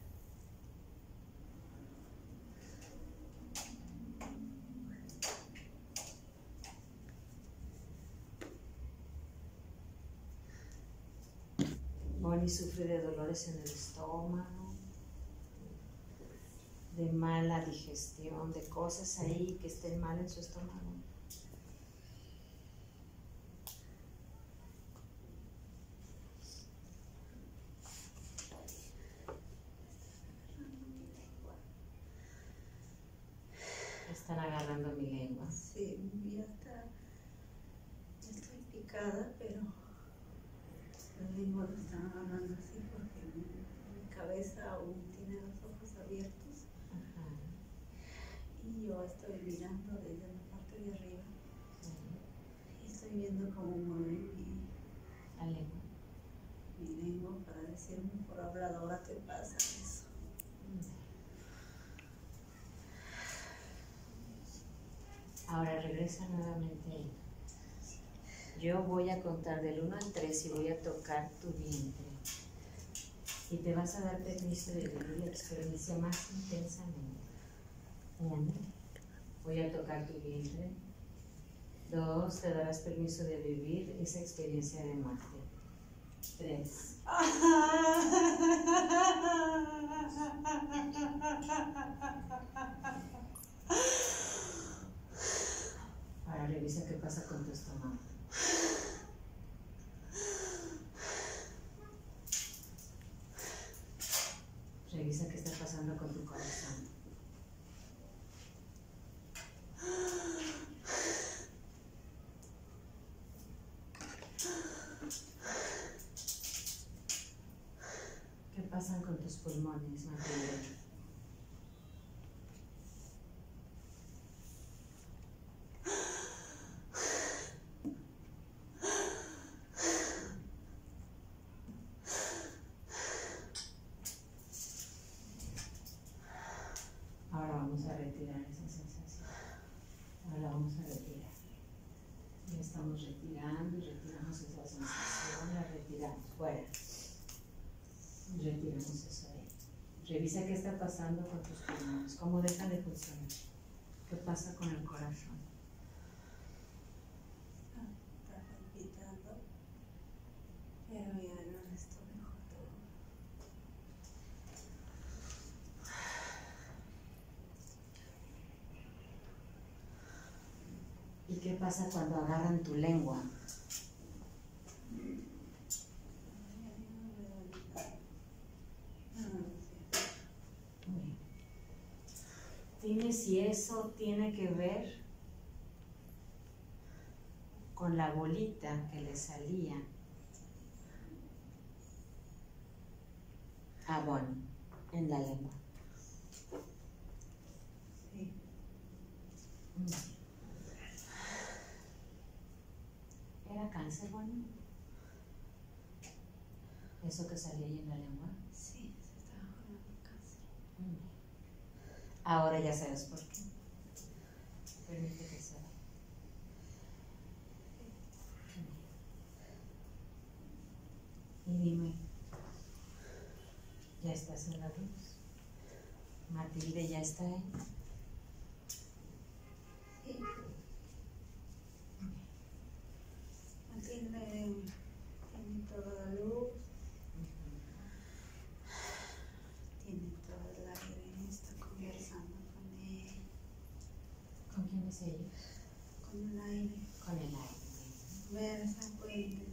Bonnie sufre de dolores en el estómago, de mala digestión, de cosas ahí que estén mal en su estómago. Están agarrando mi lengua. Sí, ya está, ya estoy picada, pero la lengua la están agarrando así porque mi, mi cabeza aún tiene los ojos abiertos Ajá. y yo estoy mirando desde la parte de arriba Sí. y estoy viendo cómo mueve mi, La lengua. mi lengua para decirme por habladora te pasa eso. Ahora regresa nuevamente ahí. Yo voy a contar del uno al tres y voy a tocar tu vientre. Y te vas a dar permiso de vivir la experiencia más intensamente. Uno, voy a tocar tu vientre. Dos, te darás permiso de vivir esa experiencia de muerte. Tres. Ahora revisa qué pasa con tu estómago. Revisa qué está pasando con tu corazón. ¿Qué pasan con tus pulmones, Matilde? Ahora vamos a retirar esa sensación. Ahora la vamos a retirar. Ya estamos retirando y retiramos esa sensación, la retiramos. Fuera. Retiramos eso de ahí. Revisa qué está pasando con tus pulmones, cómo dejan de funcionar. ¿Qué pasa con el corazón? Está palpitando. ¿Qué pasa cuando agarran tu lengua? Dime si eso tiene que ver con la bolita que le salía a Bonnie en la lengua. Sí. ¿Era cáncer, Bonnie? ¿Eso que salía ahí en la lengua? Sí, se estaba jugando cáncer. Ahora ya sabes por qué. Permite que se vaya. Y dime, ¿ya estás en la luz? ¿Matilde ya está ahí? Sí. Matilde tiene toda la luz, tiene todo el aire, está conversando con él, ¿Con quién es ella? con el aire, Con el aire. conversa, puede entender.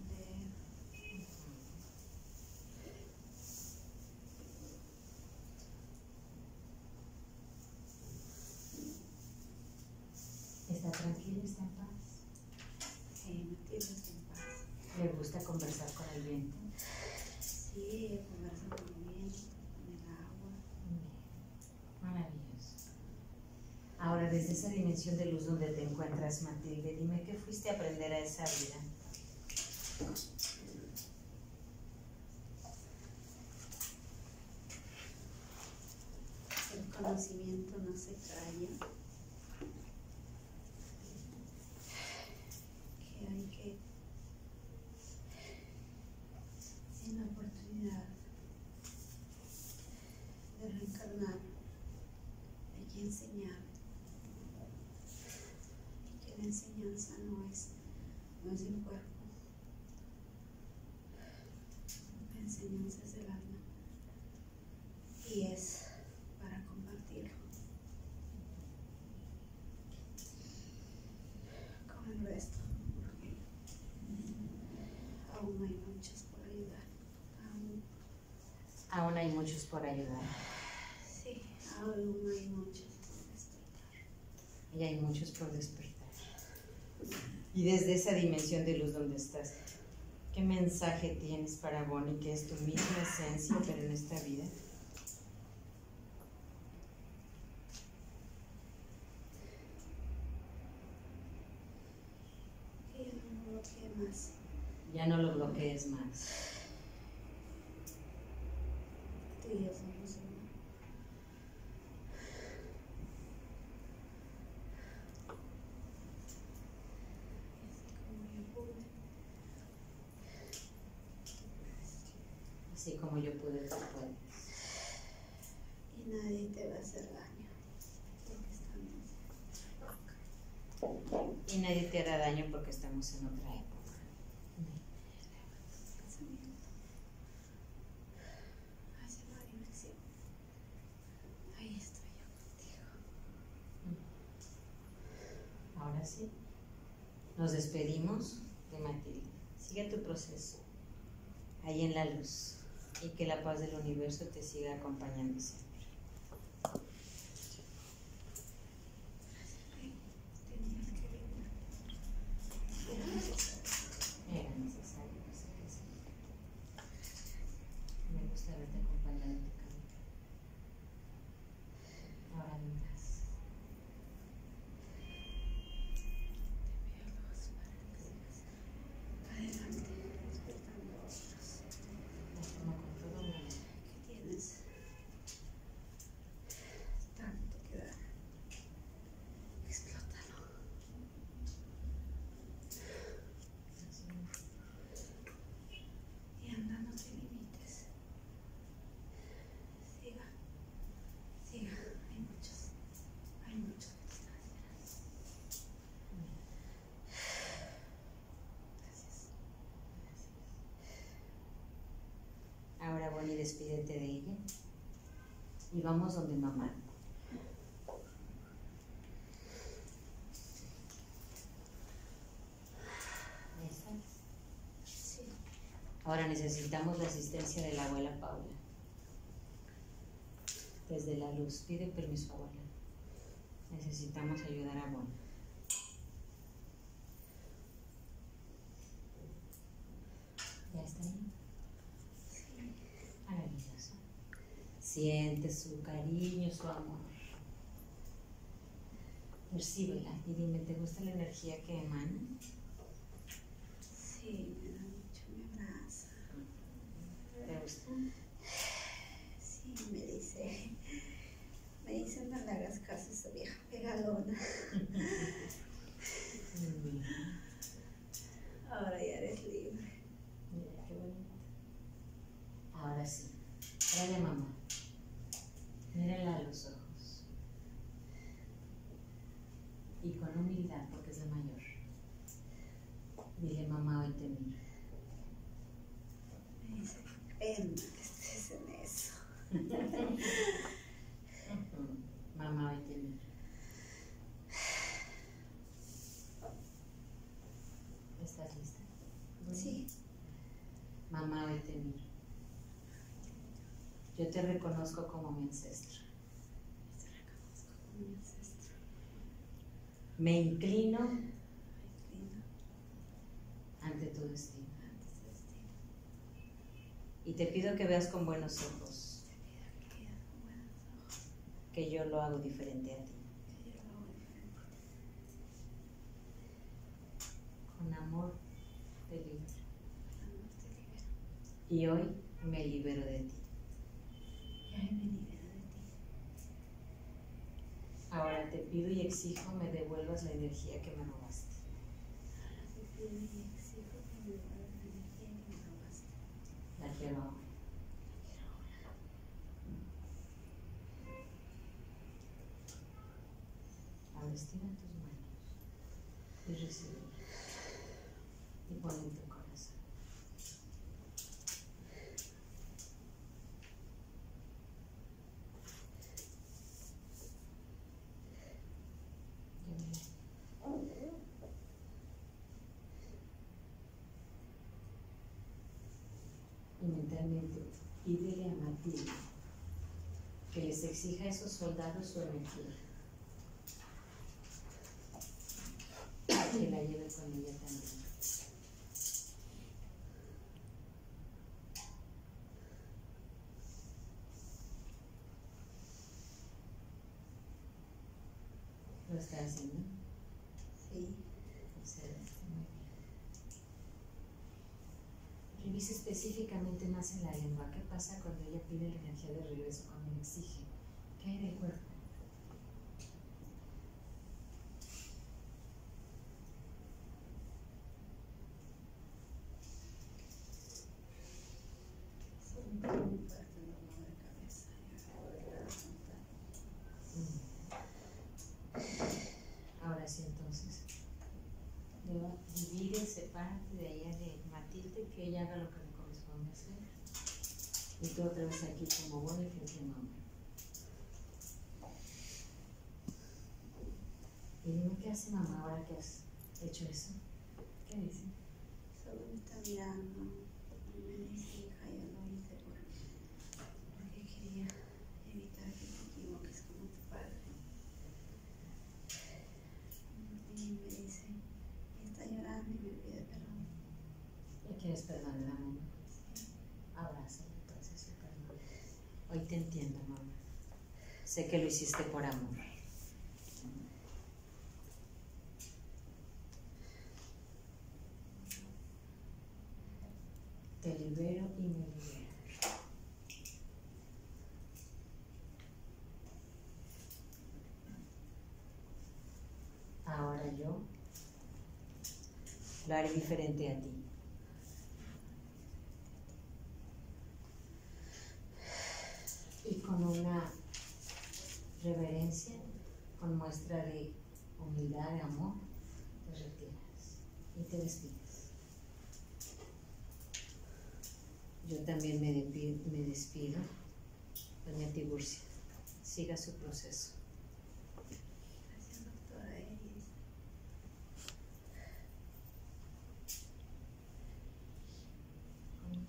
¿Está tranquila? ¿Está en paz? Sí, Matilde está en paz. ¿Le gusta conversar con el viento? Sí, ella conversa con el viento, con el agua. Maravilloso. Ahora, desde esa dimensión de luz donde te encuentras, Matilde, dime, ¿qué fuiste a aprender a esa vida? El conocimiento no se calla. Que hay que, en la oportunidad de reencarnar, hay que enseñar. Y que la enseñanza no es, no es el cuerpo. La enseñanza es el alma. Y es para compartirlo con el resto, porque aún hay muchos por ayudar. Aún, Aún hay muchos por ayudar. sí, aún hay muchos por despertar. Y hay muchos por despertar. Y desde esa dimensión de luz donde estás, ¿qué mensaje tienes para Bonnie, que es tu misma esencia, pero en esta vida? Que yo no bloquee más. Ya no lo bloquees más. Tú y yo somos uno. Así como yo pude, tú puedes. Y nadie te va a hacer daño, porque estamos Y nadie te hará daño porque estamos en otra época. pensamiento. Hacia la dimensión. Ahí estoy yo contigo. Ahora sí, nos despedimos de Matilde. Sigue tu proceso ahí en la luz y que la paz del universo te siga acompañando siempre. Tenías que venir. Era necesario. Era necesario, no sé qué sí. Me gusta verte acompañado en tu camino. Ahora vendrás. Adelante, despertando a otros. La forma con todo amor. Que tienes tanto que dar. Explótalo. Y anda, no te limites. Siga, siga. Hay muchos, hay muchos que te están esperando. Gracias. Ahora, Bonnie, despídete de ella y vamos donde mamá. Ahora necesitamos la asistencia de la abuela Paula. Desde la luz, pide permiso, abuela. Necesitamos ayudar a abuela. ¿Ya está ahí? Maravilloso. Siente su cariño, su amor. Percíbela y dime, ¿te gusta la energía que emana? Sí, me da mucho, me abraza. ¿Te gusta? Sí, me dice, me dice no le hagas caso a esa vieja pegalona. Ahora ya eres libre. Mira, qué bonito. Ahora sí, trae a mamá. Mírala a los ojos. Y con humildad, porque es la mayor. Dile, mamá, hoy te miro. Me dice, pena que estés en eso. Mamá, hoy te miro. ¿Estás lista? Sí. Mamá, hoy te miro. Yo te reconozco como mi ancestro. Te reconozco como mi ancestro. Me inclino Me inclino ante tu destino. ante tu destino. Y te pido que veas con buenos ojos Te pido que veas con buenos ojos que yo lo hago diferente a ti. que yo lo hago diferente. Con amor te libero. Amor, te libero. Y hoy me libero de ti. Y hoy me libero de ti. Ahora te pido y exijo me devuelvas la energía que me robaste. Ahora te pido y exijo que me devuelvas la energía que me robaste. La quiero ahora. Ahora estira tus manos y recibe. Y pon en tu corazón. Y mentalmente pídele a Matilde que les exija a esos soldados su energía. Que la lleve con ella también. ¿Lo está haciendo? Sí. Excelente, muy bien. Revisa específicamente más en la lengua. ¿Qué pasa cuando ella pide la energía de regreso, cuando le exige? ¿Qué hay del cuerpo? Siento muy fuerte el dolor de cabeza. Ahora sí, entonces. Luego, divide, sepárate de ella de Matilde, que ella haga lo que le corresponde hacer. Y tú otra vez aquí como bueno y frente a mamá. Y dime qué hace mamá ahora que has hecho eso. ¿Qué dice? Solo me está mirando. Y me dice, hija, yo lo hice por- porque quería evitar que te equivoques como tu padre. Y me dice, y está llorando y me pide perdón. ¿Ya quieres perdón de la mamá? Abrázala entonces su perdón. Hoy te entiendo, mamá. Sé que lo hiciste por amor. Te libero y me libero. Ahora yo lo haré diferente a ti. Y con una reverencia, con muestra de humildad, de amor, te retiras y te despides. Yo también me despido, me despido. Doña Tiburcia, siga su proceso. Gracias, doctora Iris. Con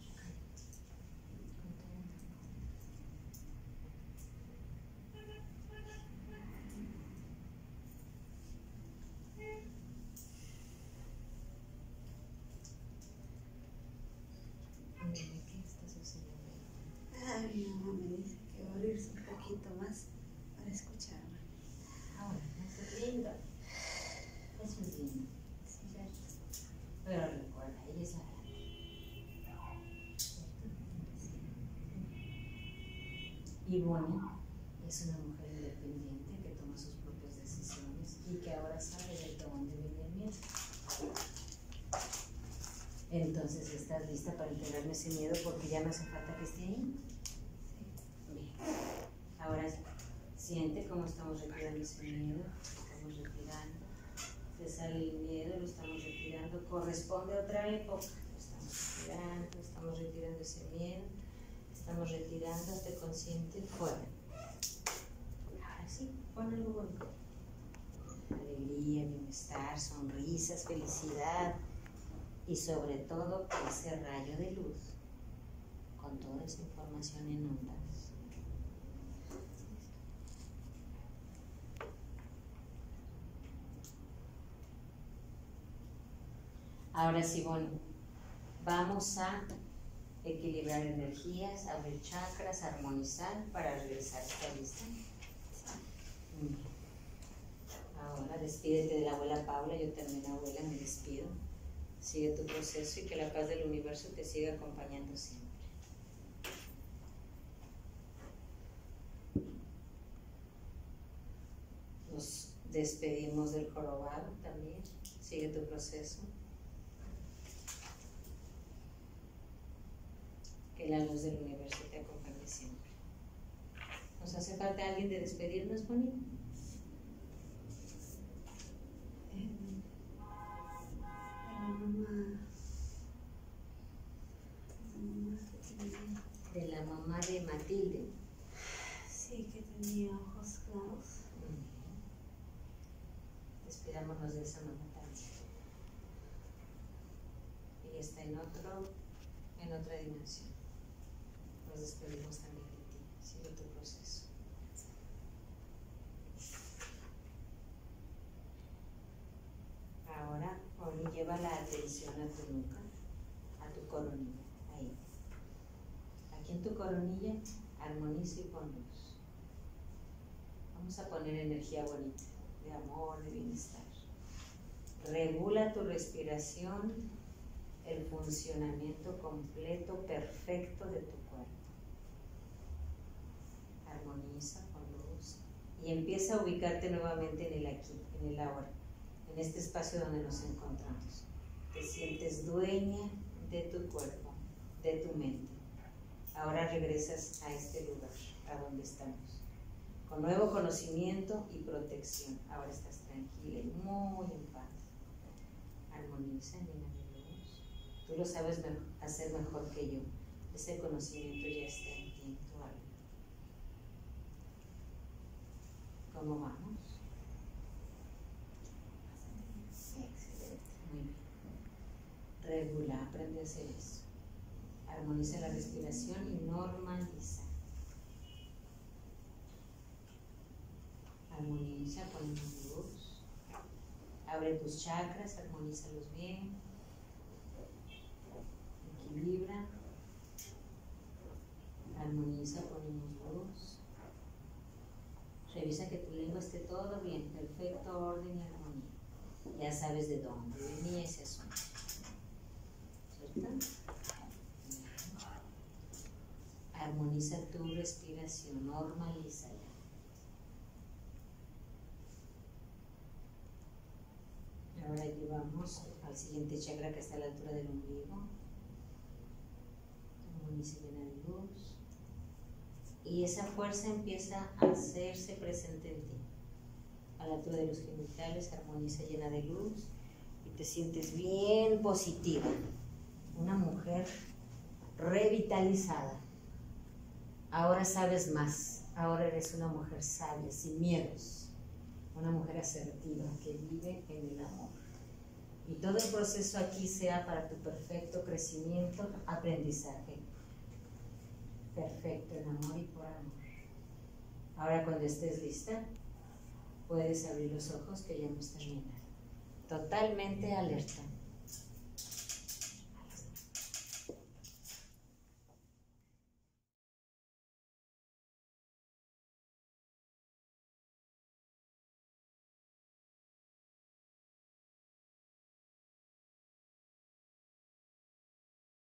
Y Bonnie es una mujer independiente que toma sus propias decisiones y que ahora sabe de dónde viene el miedo. Entonces, ¿estás lista para entregarme ese miedo? Porque ya no hace falta que esté ahí. Bien. Ahora siente cómo estamos retirando ese miedo. Estamos retirando. Se sale el miedo, lo estamos retirando. Corresponde a otra época. Lo estamos retirando, estamos retirando ese miedo. Estamos retirando este consciente fuera. Ahora sí, pon algo bonito. Alegría, bienestar, sonrisas, felicidad. Y sobre todo ese rayo de luz con toda esa información en ondas. Ahora sí, bueno, vamos a equilibrar energías, abrir chakras, armonizar para regresar. ¿Está lista? Ahora despídete de la abuela Paula. Yo también, abuela, me despido. Sigue tu proceso y que la paz del universo te siga acompañando siempre. Nos despedimos del jorobado también. Sigue tu proceso. Que la luz del universo te acompañe siempre. ¿Nos hace falta alguien de despedirnos, Bonnie? De la mamá de Matilde. Sí, que tenía ojos claros. Despidámonos de esa mamá también. Ella está en otro, en otra dimensión. Nos despedimos también de ti. Sigue tu proceso. Ahora, Oli, lleva la atención a tu nuca, a tu coronilla, ahí. Aquí en tu coronilla, armoniza y pon luz. Vamos a poner energía bonita, de amor, de bienestar. Regula tu respiración, el funcionamiento completo, perfecto de tu cuerpo. Armoniza con luz y empieza a ubicarte nuevamente en el aquí, en el ahora. En este espacio donde nos encontramos. Te sientes dueña de tu cuerpo, de tu mente. Ahora regresas a este lugar, a donde estamos, con nuevo conocimiento y protección. Ahora estás tranquila y muy en paz. Armoniza, llena de luz. Tú lo sabes hacer mejor que yo. Ese conocimiento ya está en ti, en tu alma. ¿Cómo vamos? Excelente, muy bien. Regula, aprende a hacer eso. Armoniza la respiración y normaliza. Armoniza, ponemos luz. Abre tus chakras, armonízalos bien. Equilibra. Armoniza, ponemos luz. Revisa que tu lengua esté todo bien, perfecto orden y armonía. Ya sabes de dónde venía ese asunto. ¿Cierto? Armoniza tu respiración, normalízala. Ahora llevamos al siguiente chakra que está a la altura del ombligo. Armoniza, llena de luz. Y esa fuerza empieza a hacerse presente en ti. A la altura de los genitales, armoniza, llena de luz y te sientes bien positiva. Una mujer revitalizada. Ahora sabes más. Ahora eres una mujer sabia, sin miedos. Una mujer asertiva que vive en el amor. Y todo el proceso aquí sea para tu perfecto crecimiento, aprendizaje. Perfecto en amor y por amor. Ahora cuando estés lista, puedes abrir los ojos que ya hemos terminado. Totalmente alerta.